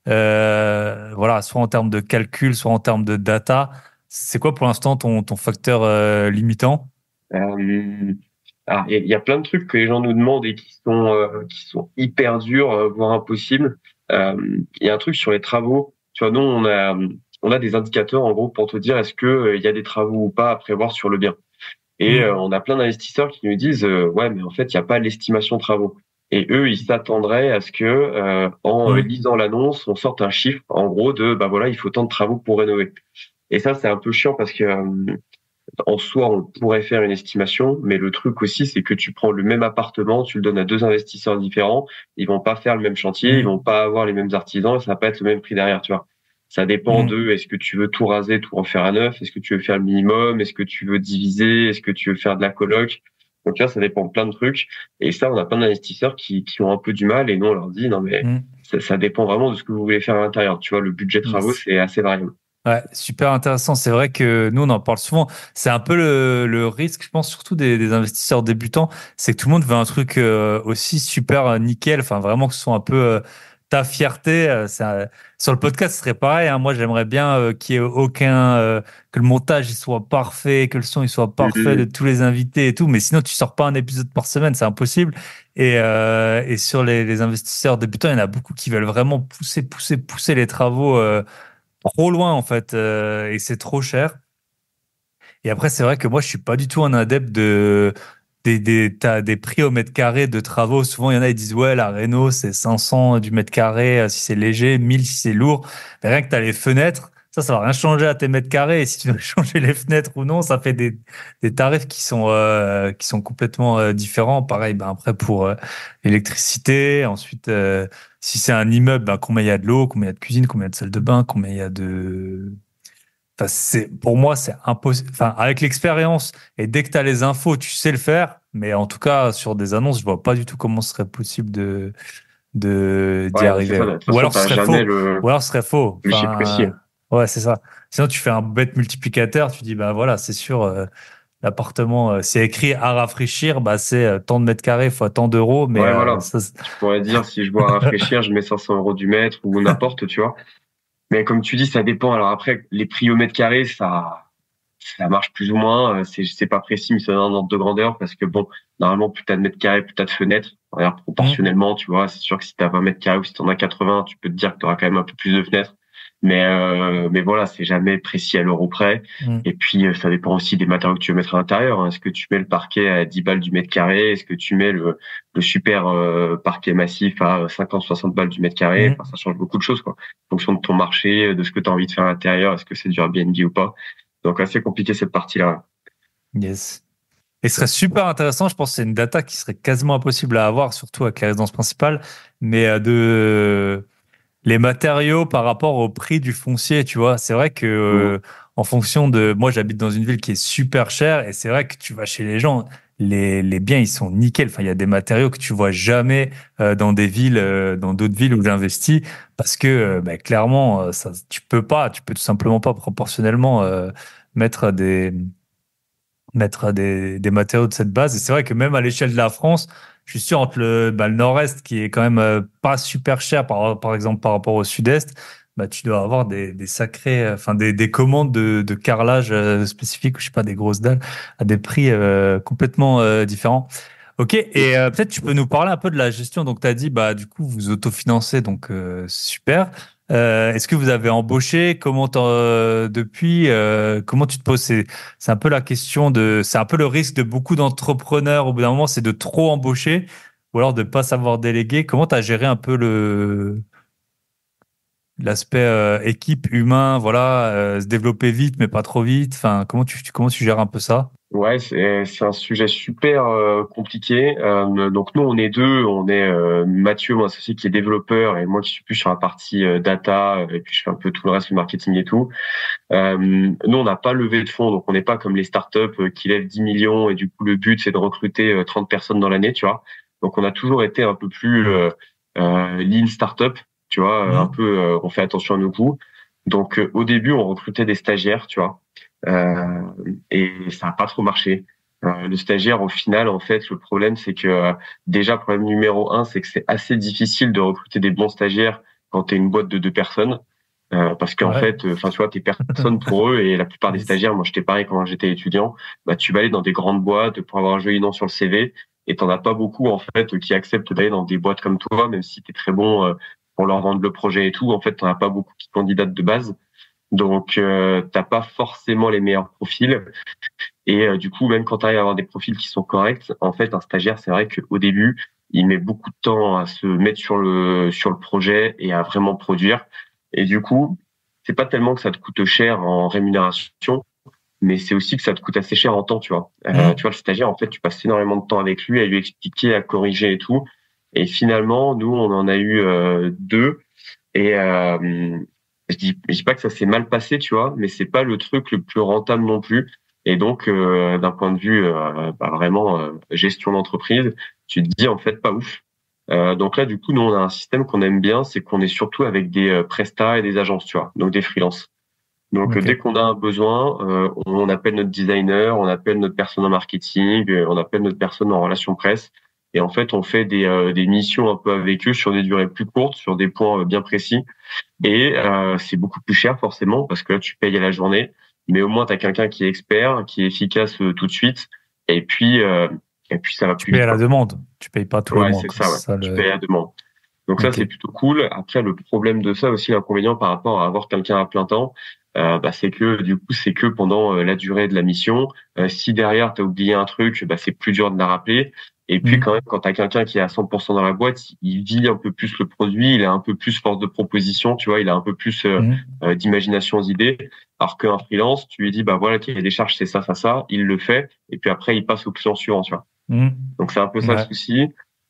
Euh, voilà, soit en termes de calcul, soit en termes de data. C'est quoi pour l'instant ton, ton facteur, euh, limitant? Euh, ah, il y, a il y a plein de trucs que les gens nous demandent et qui sont euh, qui sont hyper durs, euh, voire impossibles. Euh, Il y a un truc sur les travaux. Tu vois, nous on a on a des indicateurs en gros pour te dire est-ce que euh, il y a des travaux ou pas à prévoir sur le bien. Et euh, Hmm. on a plein d'investisseurs qui nous disent euh, ouais mais en fait il n'y a pas l'estimation de travaux. Et eux ils s'attendraient à ce que euh, en euh, Hmm. lisant l'annonce on sorte un chiffre en gros de bah voilà il faut tant de travaux pour rénover. Et ça c'est un peu chiant parce que euh, en soi, on pourrait faire une estimation, mais le truc aussi, c'est que tu prends le même appartement, tu le donnes à deux investisseurs différents, ils vont pas faire le même chantier, ils Hmm. vont pas avoir les mêmes artisans, et ça va pas être le même prix derrière, tu vois. Ça dépend Hmm. de, est-ce que tu veux tout raser, tout refaire à neuf, est-ce que tu veux faire le minimum, est-ce que tu veux diviser, est-ce que tu veux faire de la coloc. Donc là, ça dépend de plein de trucs. Et ça, on a plein d'investisseurs qui, qui ont un peu du mal, et nous, on leur dit, non, mais Hmm. ça, ça dépend vraiment de ce que vous voulez faire à l'intérieur. Tu vois, le budget travaux, Yes. c'est assez variable. Ouais, super intéressant. C'est vrai que nous, on en parle souvent. C'est un peu le, le risque, je pense, surtout des, des investisseurs débutants, c'est que tout le monde veut un truc euh, aussi super euh, nickel, enfin vraiment que ce soit un peu euh, ta fierté. euh, c'est un- Sur le podcast, ce serait pareil, hein. Moi, j'aimerais bien euh, qu'il y ait aucun, euh, que le montage il soit parfait, que le son il soit parfait de Mhm. tous les invités et tout. Mais sinon, tu sors pas un épisode par semaine, c'est impossible. Et, euh, et sur les, les investisseurs débutants, il y en a beaucoup qui veulent vraiment pousser, pousser, pousser les travaux. euh, trop loin en fait euh, et c'est trop cher. Et après c'est vrai que moi je suis pas du tout un adepte de des des t'as des prix au mètre carré de travaux. Souvent il y en a ils disent ouais la réno c'est cinq cents du mètre carré euh, si c'est léger, mille si c'est lourd. Mais rien que t'as les fenêtres, ça ça va rien changer à tes mètres carrés et si tu dois changer les fenêtres ou non, ça fait des des tarifs qui sont euh, qui sont complètement euh, différents. Pareil ben après pour euh, l'électricité, ensuite euh, si c'est un immeuble, ben, combien il y a de l'eau, combien il y a de cuisine, combien il y a de salle de bain, combien il y a de... Enfin, c'est, pour moi, c'est impossible. Enfin, avec l'expérience et dès que tu as les infos, tu sais le faire. Mais en tout cas, sur des annonces, je vois pas du tout comment ce serait possible de, de, d'y Ouais, c'est arriver. ça. De toute Ou façon, alors ce t'as serait jamais faux. le, Ou alors ce serait faux. le chiffre précis. Enfin, ouais, c'est ça. Sinon, tu fais un bête multiplicateur, tu dis, bah voilà, c'est sûr, euh, l'appartement, euh, c'est écrit à rafraîchir, bah c'est euh, tant de mètres carrés fois tant d'euros, mais Ouais, euh, voilà. ça, c'est- Tu pourrais dire, si je dois rafraîchir, je mets cinq cents euros du mètre ou n'importe, tu vois. Mais comme tu dis, ça dépend. Alors après, les prix au mètre carré, ça, ça marche plus ou moins. Euh, C'est, c'est pas précis, mais ça donne un ordre de grandeur parce que bon, normalement, plus t'as de mètres carrés, plus t'as de fenêtres. Regarde, Hmm. proportionnellement, tu vois, c'est sûr que si t'as vingt mètres carrés ou si t'en as quatre-vingts, tu peux te dire que t'auras quand même un peu plus de fenêtres. Mais, euh, mais voilà, c'est jamais précis à l'euro près. Hmm. Et puis, euh, ça dépend aussi des matériaux que tu veux mettre à l'intérieur, hein. Est-ce que tu mets le parquet à dix balles du mètre carré? Est-ce que tu mets le, le super euh, parquet massif à cinquante, soixante balles du mètre carré? Hmm. Enfin, ça change beaucoup de choses, quoi. En fonction de ton marché, de ce que tu as envie de faire à l'intérieur, est-ce que c'est du Airbnb ou pas. Donc, assez compliqué cette partie-là. Yes. Et ce serait super intéressant, je pense que c'est une data qui serait quasiment impossible à avoir, surtout avec les résidences principales, mais euh, de les matériaux par rapport au prix du foncier, tu vois. C'est vrai que Mhm. euh, en fonction de... Moi, j'habite dans une ville qui est super chère et c'est vrai que tu vas chez les gens, les, les biens, ils sont nickel. Enfin, il y a des matériaux que tu vois jamais euh, dans des villes, euh, dans d'autres villes où j'investis parce que euh, bah, clairement, euh, ça, tu peux pas, tu peux tout simplement pas proportionnellement euh, mettre des mettre des, des matériaux de cette base. Et c'est vrai que même à l'échelle de la France, je suis sûr entre le, bah, le nord-est qui est quand même euh, pas super cher par, par exemple par rapport au sud-est, bah, tu dois avoir des, des sacrés, euh, enfin des, des commandes de, de carrelage euh, spécifiques, ou je sais pas, des grosses dalles à des prix euh, complètement euh, différents. Ok, et euh, peut-être tu peux nous parler un peu de la gestion. Donc, tu as dit, bah, du coup, vous autofinancez, donc euh, super. Euh, est-ce que vous avez embauché? Comment t'en- euh, depuis euh, comment tu te poses? C'est, c'est un peu la question de, c'est un peu le risque de beaucoup d'entrepreneurs au bout d'un moment, c'est de trop embaucher ou alors de pas savoir déléguer. Comment tu as géré un peu le l'aspect euh, équipe humain, voilà, euh, se développer vite mais pas trop vite. Enfin, comment tu comment tu gères un peu ça? Ouais, c'est c'est un sujet super euh, compliqué. Euh, donc nous, on est deux. On est euh, Mathieu, mon associé, qui est développeur, et moi qui suis plus sur la partie euh, data. Et puis je fais un peu tout le reste, le marketing et tout. Euh, nous, on n'a pas levé de fonds, donc on n'est pas comme les startups euh, qui lèvent dix millions et du coup le but c'est de recruter euh, trente personnes dans l'année, tu vois. Donc on a toujours été un peu plus euh, euh, lean startup, tu vois, euh, un Mhm. peu. Euh, on fait attention à nos coûts. Donc euh, au début, on recrutait des stagiaires, tu vois. Euh, et ça n'a pas trop marché. Euh, le stagiaire, au final, en fait, le problème, c'est que euh, déjà, problème numéro un, c'est que c'est assez difficile de recruter des bons stagiaires quand tu es une boîte de deux personnes. Euh, parce qu'en Ouais. fait, enfin, tu vois, t'es personne pour eux, et la plupart des Yes. stagiaires, moi, j'étais pareil quand j'étais étudiant, bah, tu vas aller dans des grandes boîtes pour avoir un joli nom sur le C V, et t'en as pas beaucoup, en fait, qui acceptent d'aller dans des boîtes comme toi, même si t'es très bon euh, pour leur vendre le projet et tout. En fait, t'en as pas beaucoup qui candidatent de base. Donc, euh, t'as pas forcément les meilleurs profils. Et euh, du coup, même quand tu arrives à avoir des profils qui sont corrects, en fait, un stagiaire, c'est vrai qu'au début, il met beaucoup de temps à se mettre sur le sur le projet et à vraiment produire. Et du coup, c'est pas tellement que ça te coûte cher en rémunération, mais c'est aussi que ça te coûte assez cher en temps, tu vois. Euh, tu Mhm. vois, le stagiaire, en fait, tu passes énormément de temps avec lui, à lui expliquer, à corriger et tout. Et finalement, nous, on en a eu euh, deux. Et euh, je dis, je dis pas que ça s'est mal passé, tu vois, mais c'est pas le truc le plus rentable non plus. Et donc, euh, d'un point de vue euh, bah, vraiment euh, gestion d'entreprise, tu te dis en fait pas ouf. Euh, donc là, du coup, nous on a un système qu'on aime bien, c'est qu'on est surtout avec des euh, prestats et des agences, tu vois, donc des freelances. Donc euh, Ok. dès qu'on a un besoin, euh, on appelle notre designer, on appelle notre personne en marketing, euh, on appelle notre personne en relations presse, et en fait on fait des, euh, des missions un peu avec eux sur des durées plus courtes, sur des points euh, bien précis. Et euh, c'est beaucoup plus cher forcément parce que là tu payes à la journée, mais au moins tu as quelqu'un qui est expert, qui est efficace euh, tout de suite, et puis euh, et puis ça va Tu plus payes à vite la quoi. demande. Tu payes pas tous les Ouais, mois, c'est quoi. ça, ouais. C'est ça Tu le. payes à la demande. Donc ça, Ok. c'est plutôt cool. Après, le problème de ça aussi, l'inconvénient par rapport à avoir quelqu'un à plein temps, euh, bah, c'est que du coup, c'est que pendant euh, la durée de la mission, euh, si derrière tu as oublié un truc, bah, c'est plus dur de la rappeler. Et puis quand Mhm. même, quand tu as quelqu'un qui est à cent pour cent dans la boîte, il vit un peu plus le produit, il a un peu plus force de proposition, tu vois, il a un peu plus euh, Mhm. euh, d'imagination aux idées. Alors qu'un freelance, tu lui dis, bah voilà, qu'il y a des charges, c'est ça, ça, ça, il le fait, et puis après, il passe au client suivant, tu vois. Mhm. Donc c'est un peu ça le Ouais. souci.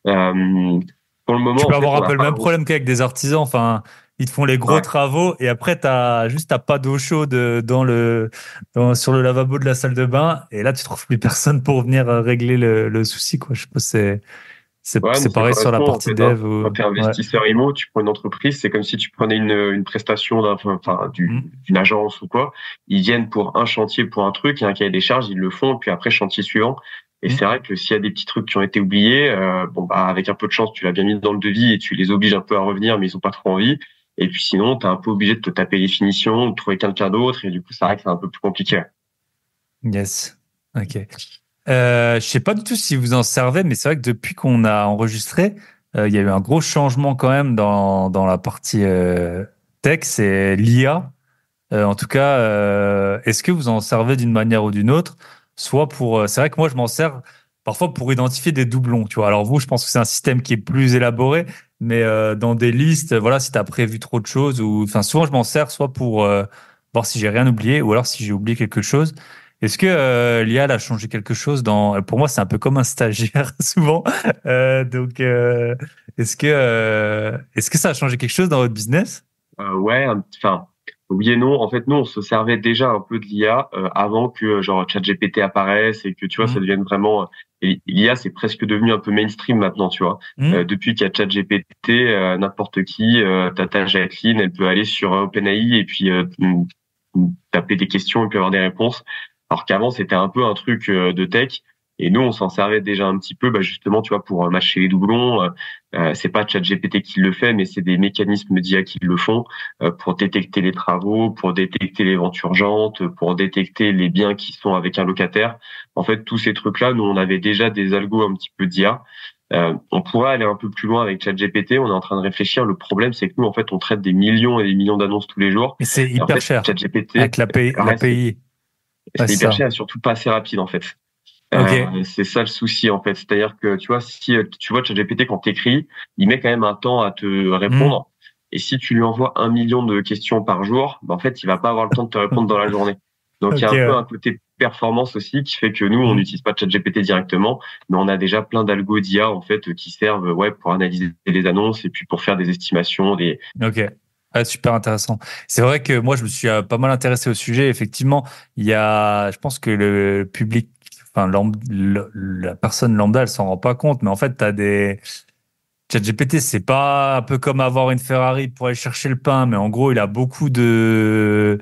Euh, pour le Tu moment, en peux fait, avoir on un n'a peu le pas même grossi. problème qu'avec des artisans. Enfin, ils te font les gros Ouais. travaux et après, t'as juste t'as pas d'eau chaude euh, dans le dans- sur le lavabo de la salle de bain et là, tu trouves plus personne pour venir euh, régler le, le souci, quoi. Je pense que c'est c'est Ouais, mais c'est ça pareil sur la correspond en partie fait. Hein. dev. Quand Ou... tu es Ouais. investisseur immo, tu prends une entreprise, c'est comme si tu prenais une, une prestation d'un, enfin, du- Mhm. d'une agence ou quoi. Ils viennent pour un chantier, pour un truc, il y a un cahier des charges, ils le font, puis après chantier suivant. Et c'est vrai Mhm. que s'il y a des petits trucs qui ont été oubliés, euh, bon bah avec un peu de chance, tu l'as bien mis dans le devis et tu les obliges un peu à revenir, mais ils ont pas trop envie. Et puis sinon, t'es un peu obligé de te taper les finitions, de trouver quelqu'un d'autre, et du coup, c'est vrai que c'est un peu plus compliqué. Yes. Ok. Euh, je sais pas du tout si vous en servez, mais c'est vrai que depuis qu'on a enregistré, euh, il y a eu un gros changement quand même dans, dans la partie euh, tech, c'est l'I A. Euh, en tout cas, euh, est-ce que vous en servez d'une manière ou d'une autre? Soit pour, euh, c'est vrai que moi je m'en sers parfois pour identifier des doublons, tu vois. Alors vous, je pense que c'est un système qui est plus élaboré, mais euh, dans des listes, voilà, si tu as prévu trop de choses ou, enfin, souvent je m'en sers soit pour euh, voir si j'ai rien oublié ou alors si j'ai oublié quelque chose. Est-ce que euh, l'I A elle a changé quelque chose dans, pour moi c'est un peu comme un stagiaire souvent. Euh, donc euh, est-ce que euh, est-ce que ça a changé quelque chose dans votre business? Euh, ouais, un- enfin, oui et non. En fait, nous, on se servait déjà un peu de l'I A euh, avant que euh, genre ChatGPT apparaisse et que tu vois, ça Hmm. devienne vraiment. euh, Et l'I A, c'est presque devenu un peu mainstream maintenant, tu vois. Euh, Hmm. depuis qu'il y a ChatGPT, euh, n'importe qui, euh, Tata Jacqueline, elle peut aller sur euh, OpenAI et puis euh, m- m- taper des questions et puis avoir des réponses. Alors qu'avant, c'était un peu un truc euh, de tech. Et nous, on s'en servait déjà un petit peu, bah, justement, tu vois, pour matcher les doublons. Euh, c'est pas ChatGPT qui le fait, mais c'est des mécanismes d'I A qui le font euh, pour détecter les travaux, pour détecter les ventes urgentes, pour détecter les biens qui sont avec un locataire. En fait, tous ces trucs-là, nous, on avait déjà des algos un petit peu d'I A. Euh, on pourrait aller un peu plus loin avec ChatGPT. On est en train de réfléchir. Le problème, c'est que nous, en fait, on traite des millions et des millions d'annonces tous les jours. Et c'est Et en hyper fait, cher ChatGPT, avec l'A P I. ouais, L'A P I. c'est Ouais, c'est c'est hyper ça. cher et surtout pas assez rapide, en fait. Ok. Euh, c'est ça le souci, en fait. C'est-à-dire que, tu vois, si euh, tu vois ChatGPT quand t'écris, il met quand même un temps à te Hmm. répondre. Et si tu lui envoies un million de questions par jour, bah, en fait, il va pas avoir le temps de te répondre dans la journée. Donc, il y Ok. a un peu Ouais. un côté performance aussi qui fait que nous, on Hmm. n'utilise pas ChatGPT directement, mais on a déjà plein d'algos d'I A, en fait, qui servent, ouais, pour analyser les annonces et puis pour faire des estimations, des... Ok. Ah, super intéressant. C'est vrai que moi, je me suis euh, pas mal intéressé au sujet. Effectivement, il y a, je pense que le public, enfin, lam- le- la personne lambda, elle s'en rend pas compte, mais en fait, t'as des, ChatGPT, c'est pas un peu comme avoir une Ferrari pour aller chercher le pain, mais en gros, il a beaucoup de,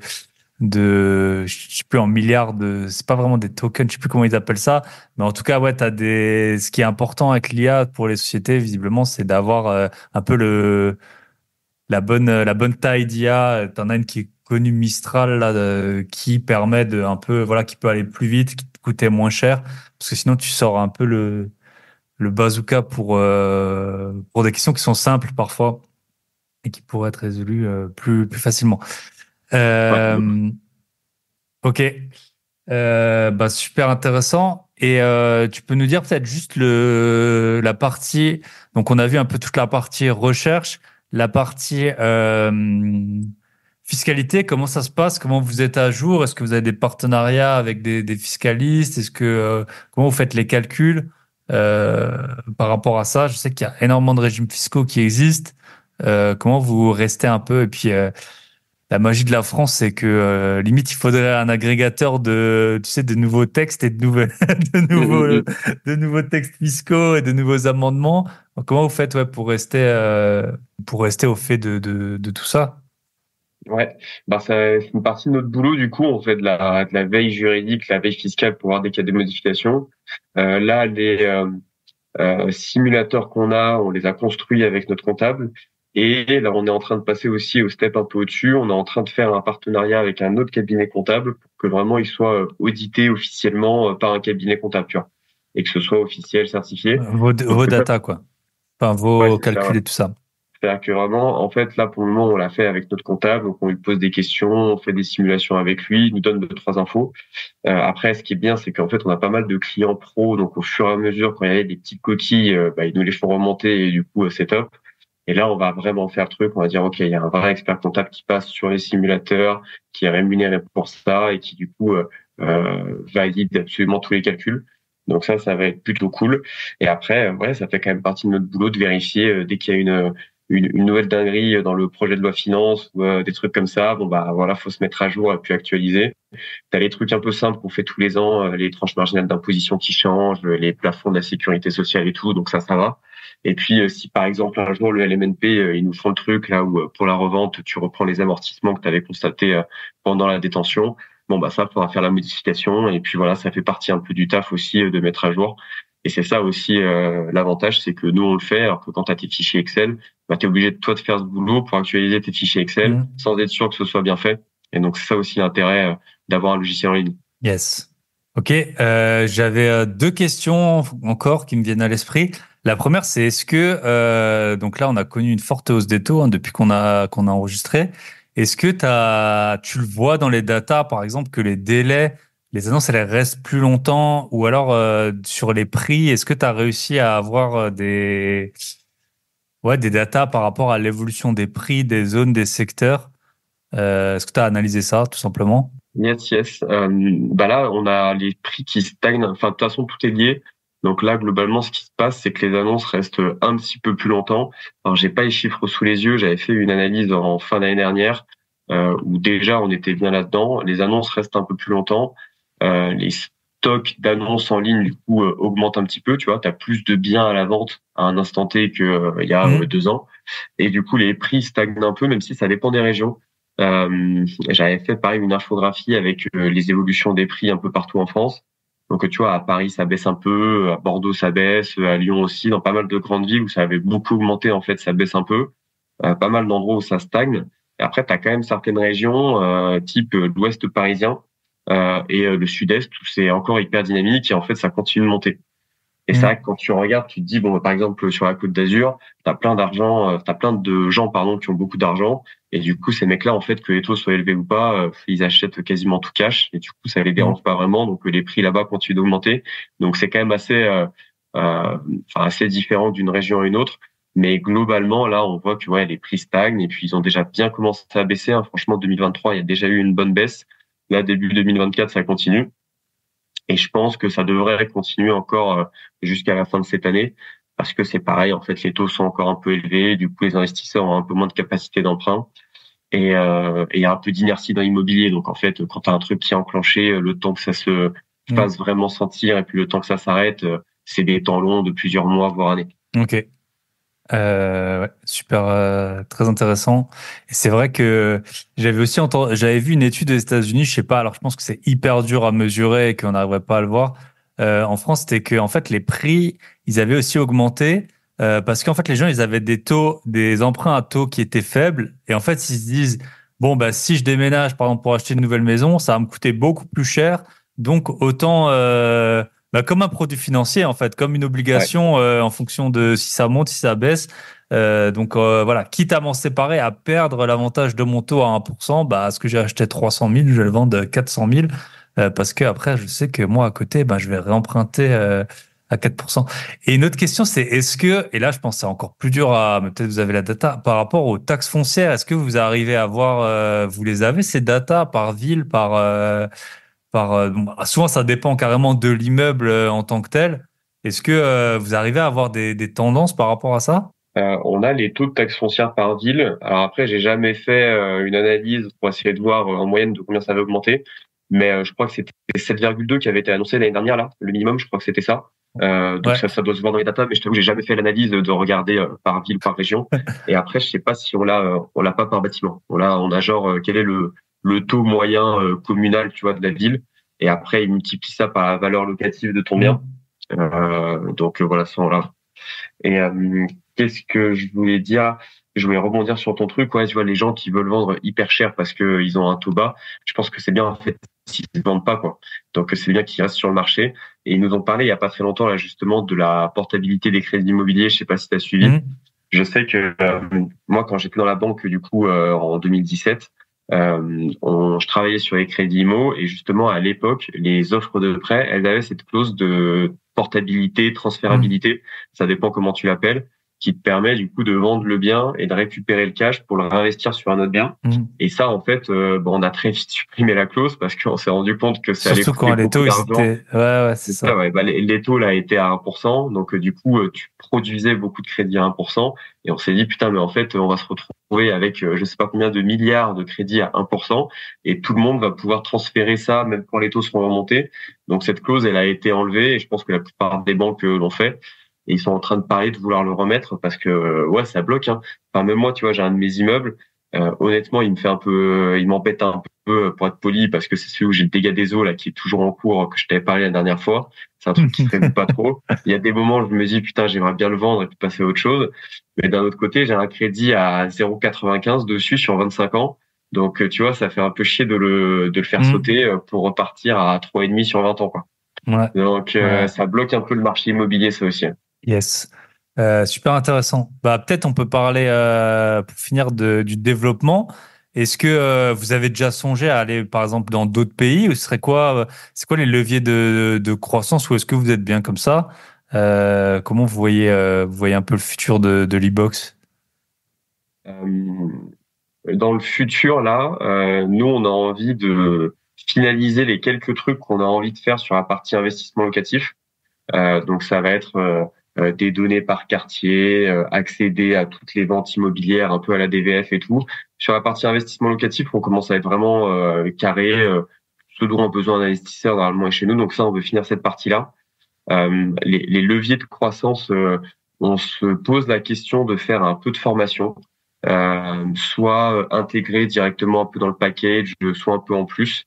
de, je sais plus, en milliards de, c'est pas vraiment des tokens, je sais plus comment ils appellent ça, mais en tout cas, ouais, t'as des, ce qui est important avec l'I A pour les sociétés, visiblement, c'est d'avoir euh, un peu le, la bonne, la bonne taille d'I A. T'en as une qui est connue, Mistral, là, de- qui permet de un peu, voilà, qui peut aller plus vite, qui te coûter moins cher, parce que sinon, tu sors un peu le, le bazooka pour, euh, pour des questions qui sont simples parfois et qui pourraient être résolues euh, plus, plus facilement. Ouais, Euh, ok, euh, bah, super intéressant. Et euh, tu peux nous dire peut-être juste le, la partie, donc on a vu un peu toute la partie recherche, la partie euh, fiscalité, comment ça se passe, comment vous êtes à jour, est-ce que vous avez des partenariats avec des, des fiscalistes, est-ce que euh, comment vous faites les calculs euh, par rapport à ça? Je sais qu'il y a énormément de régimes fiscaux qui existent. Euh, comment vous restez un peu et puis euh, la magie de la France, c'est que euh, limite il faudrait un agrégateur de, tu sais, de nouveaux textes et de nouvelles, de nouveaux, ouais. de nouveaux textes fiscaux et de nouveaux amendements. Donc, comment vous faites ouais pour rester, euh, pour rester au fait de, de, de tout ça? Ouais, bah ça, c'est une partie de notre boulot. Du coup, on fait de la, de la veille juridique, la veille fiscale pour voir dès qu'il y a des modifications. Euh, là, les euh, euh, simulateurs qu'on a, on les a construits avec notre comptable. Et là, on est en train de passer aussi au step un peu au-dessus. On est en train de faire un partenariat avec un autre cabinet comptable pour que vraiment il soit euh, audité officiellement euh, par un cabinet comptable, tu vois, et que ce soit officiel, certifié. Vos, Donc vos ça, data, quoi. Enfin, ouais, vos c'est ça. calculs et tout ça. C'est-à-dire que vraiment, en fait, là, pour le moment, on l'a fait avec notre comptable. Donc, on lui pose des questions, on fait des simulations avec lui, il nous donne deux, trois infos. Euh, après, ce qui est bien, c'est qu'en fait, on a pas mal de clients pros. Donc, au fur et à mesure, quand il y a des petites coquilles, euh, bah, ils nous les font remonter et du coup, euh, c'est top. Et là, on va vraiment faire le truc. On va dire, OK, il y a un vrai expert comptable qui passe sur les simulateurs, qui est rémunéré pour ça et qui, du coup, euh, euh, valide absolument tous les calculs. Donc ça, ça va être plutôt cool. Et après, euh, ouais, ça fait quand même partie de notre boulot de vérifier euh, dès qu'il y a une une, une nouvelle dinguerie dans le projet de loi finance ou euh, des trucs comme ça. Bon bah voilà, faut se mettre à jour et puis actualiser. T'as les trucs un peu simples qu'on fait tous les ans, euh, les tranches marginales d'imposition qui changent, les plafonds de la sécurité sociale et tout, donc ça, ça va. Et puis, euh, si par exemple un jour le L M N P, euh, ils nous font le truc là où euh, pour la revente, tu reprends les amortissements que tu avais constatés euh, pendant la détention, bon bah ça, faudra faire la modification. Et puis voilà, ça fait partie un peu du taf aussi euh, de mettre à jour. Et c'est ça aussi euh, l'avantage, c'est que nous on le fait, alors que quand tu as tes fichiers Excel, bah, tu es obligé de toi de faire ce boulot pour actualiser tes fichiers Excel Mhm. sans être sûr que ce soit bien fait. Et donc c'est ça aussi l'intérêt euh, d'avoir un logiciel en ligne. Yes. Ok, euh, j'avais euh, deux questions encore qui me viennent à l'esprit. La première, c'est est-ce que euh, donc là, on a connu une forte hausse des taux hein, depuis qu'on a qu'on a enregistré. Est-ce que t'as, tu le vois dans les datas, par exemple, que les délais, les annonces, elles restent plus longtemps, ou alors euh, sur les prix, est-ce que tu as réussi à avoir euh, des ouais des datas par rapport à l'évolution des prix, des zones, des secteurs? Euh, est-ce que tu as analysé ça, tout simplement? Yes, yes. Euh, bah là, on a les prix qui stagnent. Enfin, de toute façon, tout est lié. Donc là, globalement, ce qui se passe, c'est que les annonces restent un petit peu plus longtemps. Alors, j'ai pas les chiffres sous les yeux. J'avais fait une analyse en fin d'année dernière euh, où déjà on était bien là-dedans. Les annonces restent un peu plus longtemps. Euh, les stocks d'annonces en ligne, du coup, euh, augmentent un petit peu. Tu vois, tu as plus de biens à la vente à un instant T qu'il euh, y a euh, Mhm. deux ans. Et du coup, les prix stagnent un peu, même si ça dépend des régions. Euh, j'avais fait pareil une infographie avec euh, les évolutions des prix un peu partout en France. Donc tu vois, à Paris ça baisse un peu, à Bordeaux ça baisse, à Lyon aussi, dans pas mal de grandes villes où ça avait beaucoup augmenté en fait, ça baisse un peu. Euh, pas mal d'endroits où ça stagne. Et après, tu as quand même certaines régions, euh, type euh, l'ouest parisien euh, et euh, le sud-est, où c'est encore hyper dynamique et en fait, ça continue de monter. Et c'est Mm. vrai que quand tu regardes, tu te dis, bon, par exemple, sur la Côte d'Azur, t'as plein d'argent, euh, t'as plein de gens, pardon, qui ont beaucoup d'argent. Et du coup, ces mecs-là, en fait, que les taux soient élevés ou pas, euh, ils achètent quasiment tout cash. Et du coup, ça les Mm. dérange pas vraiment. Donc, euh, les prix là-bas continuent d'augmenter. Donc, c'est quand même assez, euh, euh, enfin, assez différent d'une région à une autre. Mais globalement, là, on voit que ouais, les prix stagnent et puis ils ont déjà bien commencé à baisser. Hein. Franchement, deux mille vingt-trois, il y a déjà eu une bonne baisse. Là, début deux mille vingt-quatre, ça continue. Et je pense que ça devrait continuer encore euh, jusqu'à la fin de cette année parce que c'est pareil, en fait, les taux sont encore un peu élevés. Du coup, les investisseurs ont un peu moins de capacité d'emprunt et euh, et il y a un peu d'inertie dans l'immobilier. Donc, en fait, quand tu as un truc qui est enclenché, le temps que ça se Mm. fasse vraiment sentir et puis le temps que ça s'arrête, euh, c'est des temps longs de plusieurs mois, voire années. Ok. Euh, ouais, super, euh, très intéressant. Et c'est vrai que j'avais aussi entendu, j'avais vu une étude aux États-Unis, je sais pas, alors je pense que c'est hyper dur à mesurer et qu'on n'arriverait pas à le voir. Euh, en France, c'était que en fait les prix, ils avaient aussi augmenté euh, parce qu'en fait les gens, ils avaient des taux, des emprunts à taux qui étaient faibles et en fait ils se disent bon bah si je déménage par exemple pour acheter une nouvelle maison, ça va me coûter beaucoup plus cher, donc autant euh, bah, comme un produit financier en fait, comme une Ouais. obligation euh, en fonction de si ça monte, si ça baisse. Euh, donc euh, voilà, quitte à m'en séparer, à perdre l'avantage de mon taux à un pour cent, bah, ce que j'ai acheté trois cent mille, je vais le vendre à quatre cent mille euh, parce que après, je sais que moi à côté, bah, je vais réemprunter euh, à quatre pour cent. Et une autre question, c'est est-ce que, et là je pense que c'est encore plus dur à, mais peut-être vous avez la data, par rapport aux taxes foncières, est-ce que vous arrivez à voir, euh, vous les avez ces data par ville, par euh, par euh, bon, bah, souvent ça dépend carrément de l'immeuble euh, en tant que tel. Est-ce que euh, vous arrivez à avoir des, des tendances par rapport à ça? Euh, on a les taux de taxes foncières par ville. Alors après, j'ai jamais fait euh, une analyse pour essayer de voir euh, en moyenne de combien ça avait augmenté, mais euh, je crois que c'était sept virgule deux qui avait été annoncé l'année dernière là, le minimum. Je crois que c'était ça. Euh, donc Ouais. ça, ça doit se voir dans les datas, mais je t'avoue, j'ai jamais fait l'analyse de, de regarder euh, par ville, par région. Et après, je sais pas si on l'a, euh, on l'a pas par bâtiment. On l'a, on a genre euh, quel est le le taux moyen euh, communal, tu vois, de la ville. Et après, il multiplie ça par la valeur locative de ton bien. Mm. Euh, donc euh, voilà, ça on l'a. Et euh, qu'est-ce que je voulais dire? Je voulais rebondir sur ton truc. Ouais, tu vois, les gens qui veulent vendre hyper cher parce que ils ont un taux bas, je pense que c'est bien en fait s'ils ne vendent pas quoi. Donc c'est bien qu'ils restent sur le marché. Et ils nous ont parlé il y a pas très longtemps là justement de la portabilité des crédits immobiliers. Je sais pas si tu as suivi. Mm. Je sais que euh, moi quand j'étais dans la banque du coup euh, en deux mille dix-sept, euh, on, je travaillais sur les crédits immo et justement à l'époque les offres de prêt elles avaient cette clause de portabilité, Mm. transférabilité, ça dépend comment tu l'appelles, qui te permet du coup de vendre le bien et de récupérer le cash pour le réinvestir sur un autre bien. Mm. Et ça en fait, euh, bon, on a très vite supprimé la clause parce qu'on s'est rendu compte que ça allait Surtout coûter quand les beaucoup taux, ils d'argent. étaient... Ouais, ouais, c'est C'est ça, ça. ouais. Bah, les, les taux là étaient à un pour cent, donc euh, du coup euh, tu produisais beaucoup de crédits à un pour cent, et on s'est dit putain mais en fait on va se retrouver avec euh, je sais pas combien de milliards de crédits à un pour cent, et tout le monde va pouvoir transférer ça même quand les taux seront remontés. Donc cette clause elle a été enlevée et je pense que la plupart des banques euh, l'ont fait. Et ils sont en train de parler de vouloir le remettre parce que euh, ouais ça bloque. Hein. Enfin même moi tu vois j'ai un de mes immeubles. Euh, honnêtement, il me fait un peu, il m'embête un peu euh, pour être poli parce que c'est celui où j'ai le dégât des eaux là qui est toujours en cours que je t'avais parlé la dernière fois. C'est un truc qui se résout pas trop. Il y a des moments où je me dis putain j'aimerais bien le vendre et puis passer à autre chose. Mais d'un autre côté, j'ai un crédit à zéro virgule quatre-vingt-quinze dessus sur vingt-cinq ans. Donc euh, tu vois, ça fait un peu chier de le de le faire Mm. sauter euh, pour repartir à trois virgule cinq sur vingt ans quoi. Ouais, Donc euh, ouais. ça bloque un peu le marché immobilier ça aussi. Yes. Euh, super intéressant. Bah, peut-être on peut parler, euh, pour finir, de, du développement. Est-ce que euh, vous avez déjà songé à aller, par exemple, dans d'autres pays ou ce serait quoi, euh, c'est quoi les leviers de, de croissance ou est-ce que vous êtes bien comme ça? Euh, comment vous voyez, euh, vous voyez un peu le futur de, de l'e-box? Euh, Dans le futur, là, euh, nous, on a envie de finaliser les quelques trucs qu'on a envie de faire sur la partie investissement locatif. Euh, donc, ça va être euh, euh, des données par quartier, euh, accéder à toutes les ventes immobilières, un peu à la D V F et tout. Sur la partie investissement locatif, on commence à être vraiment euh, carré. Euh, ce dont ont besoin d'investisseurs, normalement, est chez nous. Donc ça, on veut finir cette partie-là. Euh, les, les leviers de croissance, euh, on se pose la question de faire un peu de formation, euh, soit intégrer directement un peu dans le package, soit un peu en plus.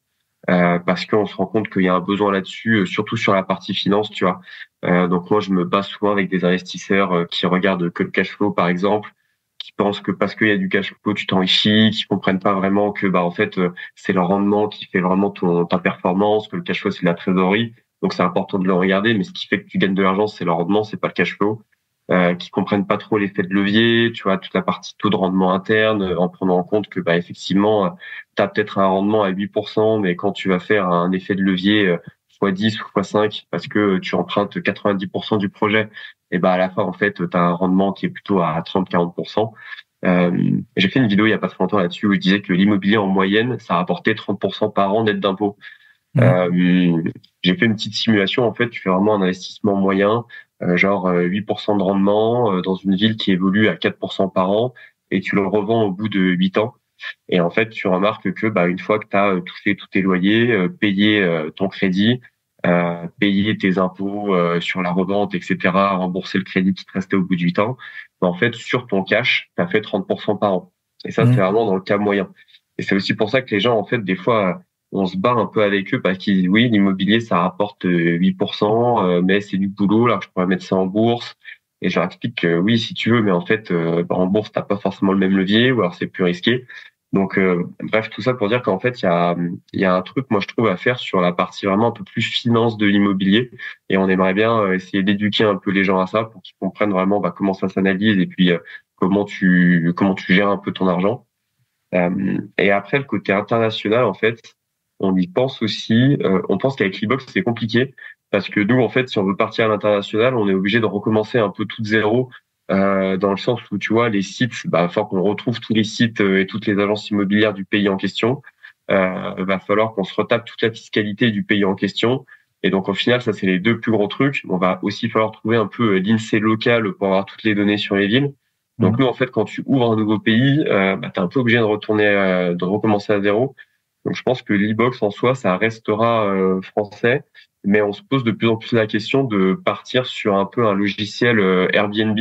euh, parce qu'on se rend compte qu'il y a un besoin là-dessus, euh, surtout sur la partie finance, tu vois. Euh, donc moi, je me base souvent avec des investisseurs euh, qui regardent que le cash flow, par exemple, qui pensent que parce qu'il y a du cash flow, tu t'enrichis, qui comprennent pas vraiment que bah en fait euh, c'est le rendement qui fait vraiment ton ta performance, que le cash flow c'est de la trésorerie. Donc c'est important de le regarder, mais ce qui fait que tu gagnes de l'argent, c'est le rendement, c'est pas le cash flow. Euh, qui comprennent pas trop l'effet de levier, tu vois, toute la partie taux de rendement interne, euh, en prenant en compte que bah effectivement, tu as peut-être un rendement à huit pour cent, mais quand tu vas faire un effet de levier euh, fois dix ou fois cinq parce que tu empruntes quatre-vingt-dix pour cent du projet, et bah à la fin en fait, tu as un rendement qui est plutôt à trente à quarante pour cent. Euh, j'ai fait une vidéo il y a pas très longtemps là-dessus où je disais que l'immobilier en moyenne, ça rapportait trente pour cent par an net d'impôts. Mmh. Euh, j'ai fait une petite simulation. En fait, tu fais vraiment un investissement moyen, euh, genre euh, huit pour cent de rendement euh, dans une ville qui évolue à quatre pour cent par an, et tu le revends au bout de huit ans. Et en fait, tu remarques que bah, une fois que tu as touché tous tes loyers, euh, payé euh, ton crédit, euh, payé tes impôts euh, sur la revente, et cetera, remboursé le crédit qui te restait au bout de huit ans, bah, en fait, sur ton cash, tu as fait trente pour cent par an. Et ça, c'est Mmh. vraiment dans le cas moyen. Et c'est aussi pour ça que les gens, en fait, des fois, on se bat un peu avec eux parce qu'ils disent oui, l'immobilier, ça rapporte euh, huit pour cent, euh, mais c'est du boulot, là, je pourrais mettre ça en bourse. Et je leur explique que oui, si tu veux, mais en fait, euh, bah, en bourse, t'as pas forcément le même levier, ou alors c'est plus risqué. Donc, euh, bref, tout ça pour dire qu'en fait, il y a, il y a un truc, moi, je trouve, à faire sur la partie vraiment un peu plus finance de l'immobilier. Et on aimerait bien euh, essayer d'éduquer un peu les gens à ça pour qu'ils comprennent vraiment bah, comment ça s'analyse et puis euh, comment tu comment tu gères un peu ton argent. Euh, et après, le côté international, en fait, on y pense aussi. Euh, on pense qu'avec l'e-box, c'est compliqué parce que nous, en fait, si on veut partir à l'international, on est obligé de recommencer un peu tout de zéro. Euh, dans le sens où tu vois les sites, bah, faut qu'on retrouve tous les sites euh, et toutes les agences immobilières du pays en question. Euh, va falloir qu'on se retape toute la fiscalité du pays en question. Et donc au final, ça c'est les deux plus gros trucs. On va aussi falloir trouver un peu l'INSEE local pour avoir toutes les données sur les villes. Donc Mmh. nous en fait, quand tu ouvres un nouveau pays, euh, bah, t'es un peu obligé de retourner, euh, de recommencer à zéro. Donc je pense que l'e-box en soi, ça restera euh, français, mais on se pose de plus en plus la question de partir sur un peu un logiciel euh, Airbnb.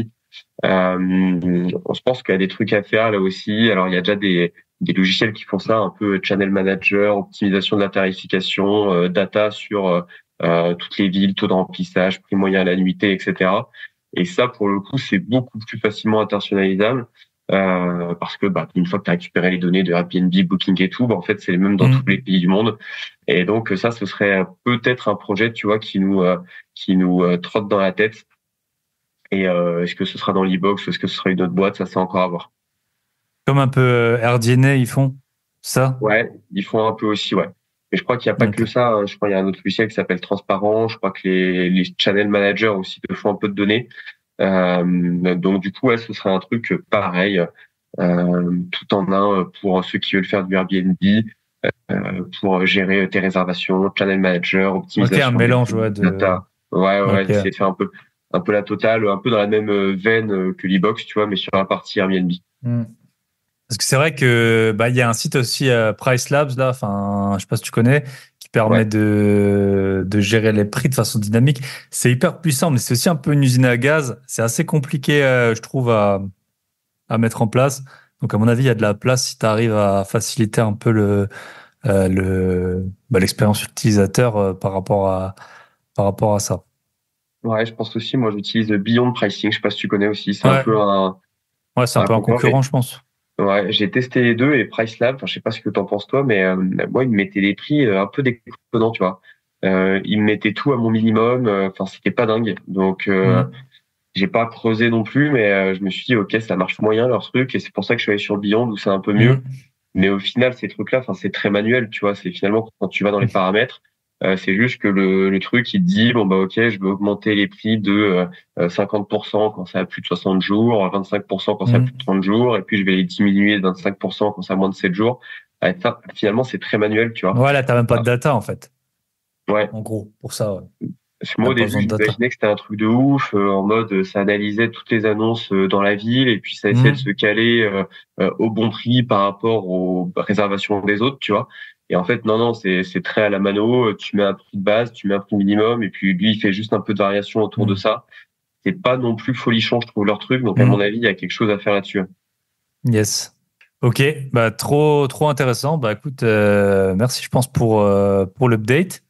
Euh, on se pense qu'il y a des trucs à faire là aussi. Alors il y a déjà des, des logiciels qui font ça, un peu channel manager, optimisation de la tarification, euh, data sur euh, euh, toutes les villes, taux de remplissage, prix moyen à la nuitée, et cetera. Et ça, pour le coup, c'est beaucoup plus facilement internationalisable. Euh, parce que bah, une fois que tu as récupéré les données de Airbnb, Booking et tout, bah, en fait, c'est les mêmes dans tous les Mmh. pays du monde. Et donc ça, ce serait peut-être un projet, tu vois, qui nous euh, qui nous euh, trotte dans la tête. Et euh, est-ce que ce sera dans l'e-box ou est-ce que ce sera une autre boîte, ça c'est encore à voir. Comme un peu euh, AirDNA, ils font ça? Ouais, ils font un peu aussi, ouais. Mais je crois qu'il n'y a pas que OK. ça, hein. Je crois qu'il y a un autre logiciel qui s'appelle Transparent. Je crois que les, les channel managers aussi te font un peu de données. Euh, donc du coup, ouais, ce serait un truc pareil, euh, tout en un pour ceux qui veulent faire du Airbnb, euh, pour gérer tes réservations, channel manager, OK, un optimisation des mélange, prix, ouais, de... data. Ouais, ouais, OK. essayer de faire un peu, un peu la totale, un peu dans la même euh, veine euh, que l'e-box, tu vois, mais sur la partie Airbnb. Mmh. Parce que c'est vrai que bah il y a un site aussi euh, Price Labs là, enfin je sais pas si tu connais, qui permet Ouais. de de gérer les prix de façon dynamique. C'est hyper puissant, mais c'est aussi un peu une usine à gaz. C'est assez compliqué, euh, je trouve, à à mettre en place. Donc à mon avis, il y a de la place si tu arrives à faciliter un peu le euh, le bah, l'expérience utilisateur euh, par rapport à par rapport à ça. Ouais, je pense aussi, moi, j'utilise le Beyond Pricing. Je sais pas si tu connais aussi. C'est un Ouais, peu un, ouais, c'est un un peu un concurrent. concurrent, je pense. Ouais, j'ai testé les deux et PriceLab, enfin, je sais pas ce que t'en penses toi, mais euh, moi, ils me mettaient des prix euh, un peu déconnants, tu vois. Euh, ils me mettaient tout à mon minimum, euh, enfin, c'était pas dingue. Donc, euh, Mm. j'ai pas creusé non plus, mais euh, je me suis dit, ok, ça marche moyen leur truc, et c'est pour ça que je suis allé sur Beyond où c'est un peu mieux. Mm. Mais au final, ces trucs-là, enfin, c'est très manuel, tu vois. C'est finalement quand tu vas dans les paramètres, euh, c'est juste que le, le truc, il te dit, bon bah ok, je veux augmenter les prix de euh, cinquante pour cent quand ça a plus de soixante jours, vingt-cinq pour cent quand ça a plus de Mm. trente jours, et puis je vais les diminuer de vingt-cinq pour cent quand ça a moins de sept jours. Euh, ça, finalement, c'est très manuel, tu vois. Ouais, là, t'as même pas de Ah, data, en fait. ouais. En gros, pour ça, ouais. Parce que moi, T'as au pas début, besoin de data. j'imaginais que c'était un truc de ouf, euh, en mode, euh, ça analysait toutes les annonces euh, dans la ville, et puis ça essayait de se Mm. caler euh, euh, au bon prix par rapport aux réservations des autres, tu vois. Et en fait, non, non, c'est c'est très à la mano. euh, Tu mets un prix de base, tu mets un prix minimum, et puis lui, il fait juste un peu de variation autour de Mm. ça. C'est pas non plus folichon, je trouve, leur truc. Donc, à mon Mm. avis, il y a quelque chose à faire là-dessus. Yes. Ok, bah trop trop intéressant. Bah écoute, euh, merci je pense pour euh, pour l'update.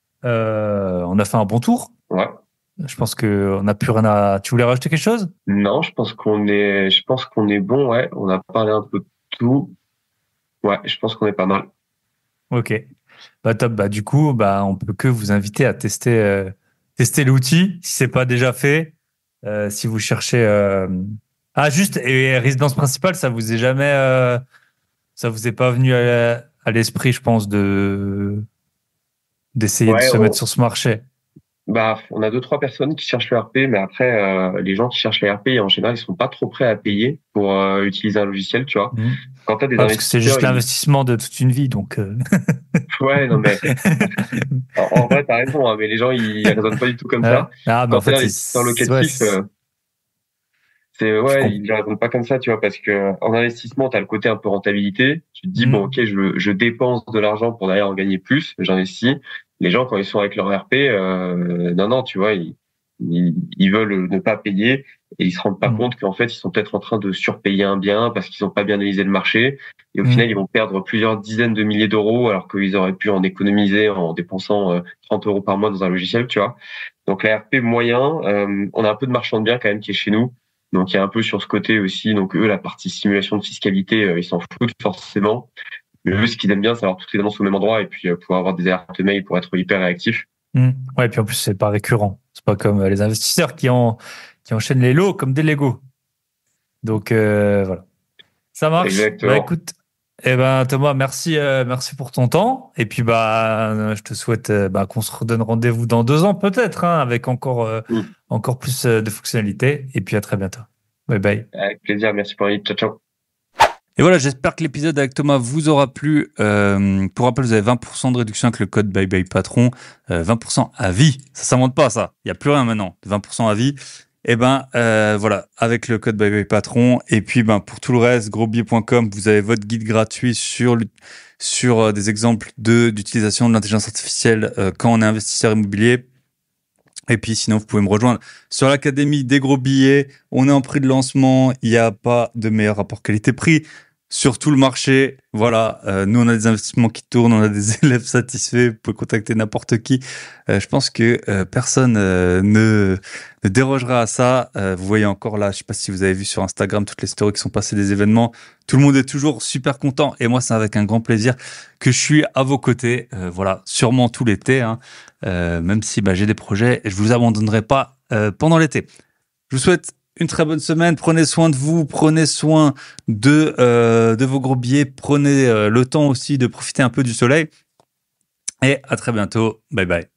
Euh, on a fait un bon tour. Ouais. Je pense que on n'a plus rien à. Tu voulais rajouter quelque chose? Non, je pense qu'on est, je pense qu'on est bon, ouais. On a parlé un peu de tout. Ouais, je pense qu'on est pas mal. Ok. Bah top. Bah du coup, bah on peut que vous inviter à tester euh, tester l'outil si c'est pas déjà fait. Euh, si vous cherchez. euh, Ah juste et résidence principale, ça vous est jamais, euh, ça vous est pas venu à, à l'esprit, je pense, de d'essayer de Ouais, se mettre on, sur ce marché. bah, on a deux, trois personnes qui cherchent le R P, mais après, euh, les gens qui cherchent le R P, en général, ils sont pas trop prêts à payer pour euh, utiliser un logiciel, tu vois. Mhm. Quand t'as des Ouais, parce que c'est investisseurs, juste ils, l'investissement de toute une vie, donc. euh, ouais, non, mais en, en vrai, t'as raison, hein, mais les gens, ils raisonnent pas du tout comme Ouais. ça. Ah, mais en Quand t'es fait, investisseur c'est ouais, locatif, c'est- euh, c'est, je ouais, comprends. ils raisonnent pas comme ça, tu vois, parce que en investissement, t'as le côté un peu rentabilité. Tu te dis, bon, ok, je, je dépense de l'argent pour derrière en gagner plus, j'investis. Les gens, quand ils sont avec leur R P, euh, non, non, tu vois, ils, ils, ils veulent ne pas payer et ils se rendent pas compte qu'en fait, ils sont peut-être en train de surpayer un bien parce qu'ils ont pas bien analysé le marché. Et au final, ils vont perdre plusieurs dizaines de milliers d'euros alors qu'ils auraient pu en économiser en dépensant euh, trente euros par mois dans un logiciel, tu vois. Donc, la R P moyen, euh, on a un peu de marchand de biens quand même qui est chez nous. Donc il y a un peu sur ce côté aussi. Donc eux, la partie simulation de fiscalité, euh, ils s'en foutent forcément. Mais eux, ce qu'ils aiment bien, c'est avoir toutes les annonces au même endroit et puis euh, pouvoir avoir des alertes mail pour être hyper réactif. Hmm. Ouais, et puis en plus, c'est pas récurrent. C'est pas comme euh, les investisseurs qui, en, qui enchaînent les lots comme des Legos. Donc, euh, voilà. Ça marche. Bah, Exactement. écoute, eh ben, Thomas, merci, euh, merci pour ton temps. Et puis, bah, euh, je te souhaite euh, bah, qu'on se redonne rendez-vous dans deux ans, peut-être, hein, avec encore, euh, Mm. encore plus euh, de fonctionnalités. Et puis, à très bientôt. Bye bye. Avec plaisir. Merci pour l'invite. Ciao, ciao. Et voilà, j'espère que l'épisode avec Thomas vous aura plu. Euh, pour rappel, vous avez vingt pour cent de réduction avec le code Bye Bye Patron. Euh, vingt pour cent à vie. Ça s'invente pas, ça. Il n'y a plus rien maintenant. vingt pour cent à vie. Et ben, euh, voilà, avec le code Bye Bye Patron. Et puis, ben, pour tout le reste, grosbillet point com, vous avez votre guide gratuit sur, sur euh, des exemples de, d'utilisation de l'intelligence artificielle euh, quand on est investisseur immobilier. Et puis sinon, vous pouvez me rejoindre sur l'Académie des gros billets. On est en prix de lancement. Il n'y a pas de meilleur rapport qualité-prix sur tout le marché. Voilà, euh, nous, on a des investissements qui tournent, on a des élèves satisfaits. Vous pouvez contacter n'importe qui. Euh, je pense que euh, personne euh, ne, ne dérogera à ça. Euh, vous voyez encore là, je sais pas si vous avez vu sur Instagram toutes les stories qui sont passées des événements. Tout le monde est toujours super content. Et moi, c'est avec un grand plaisir que je suis à vos côtés. Euh, voilà, sûrement tout l'été, hein. Euh, même si bah, j'ai des projets, je vous abandonnerai pas euh, pendant l'été. Je vous souhaite une très bonne semaine. Prenez soin de vous, prenez soin de euh, de vos gros billets, prenez euh, le temps aussi de profiter un peu du soleil. Et à très bientôt. Bye bye.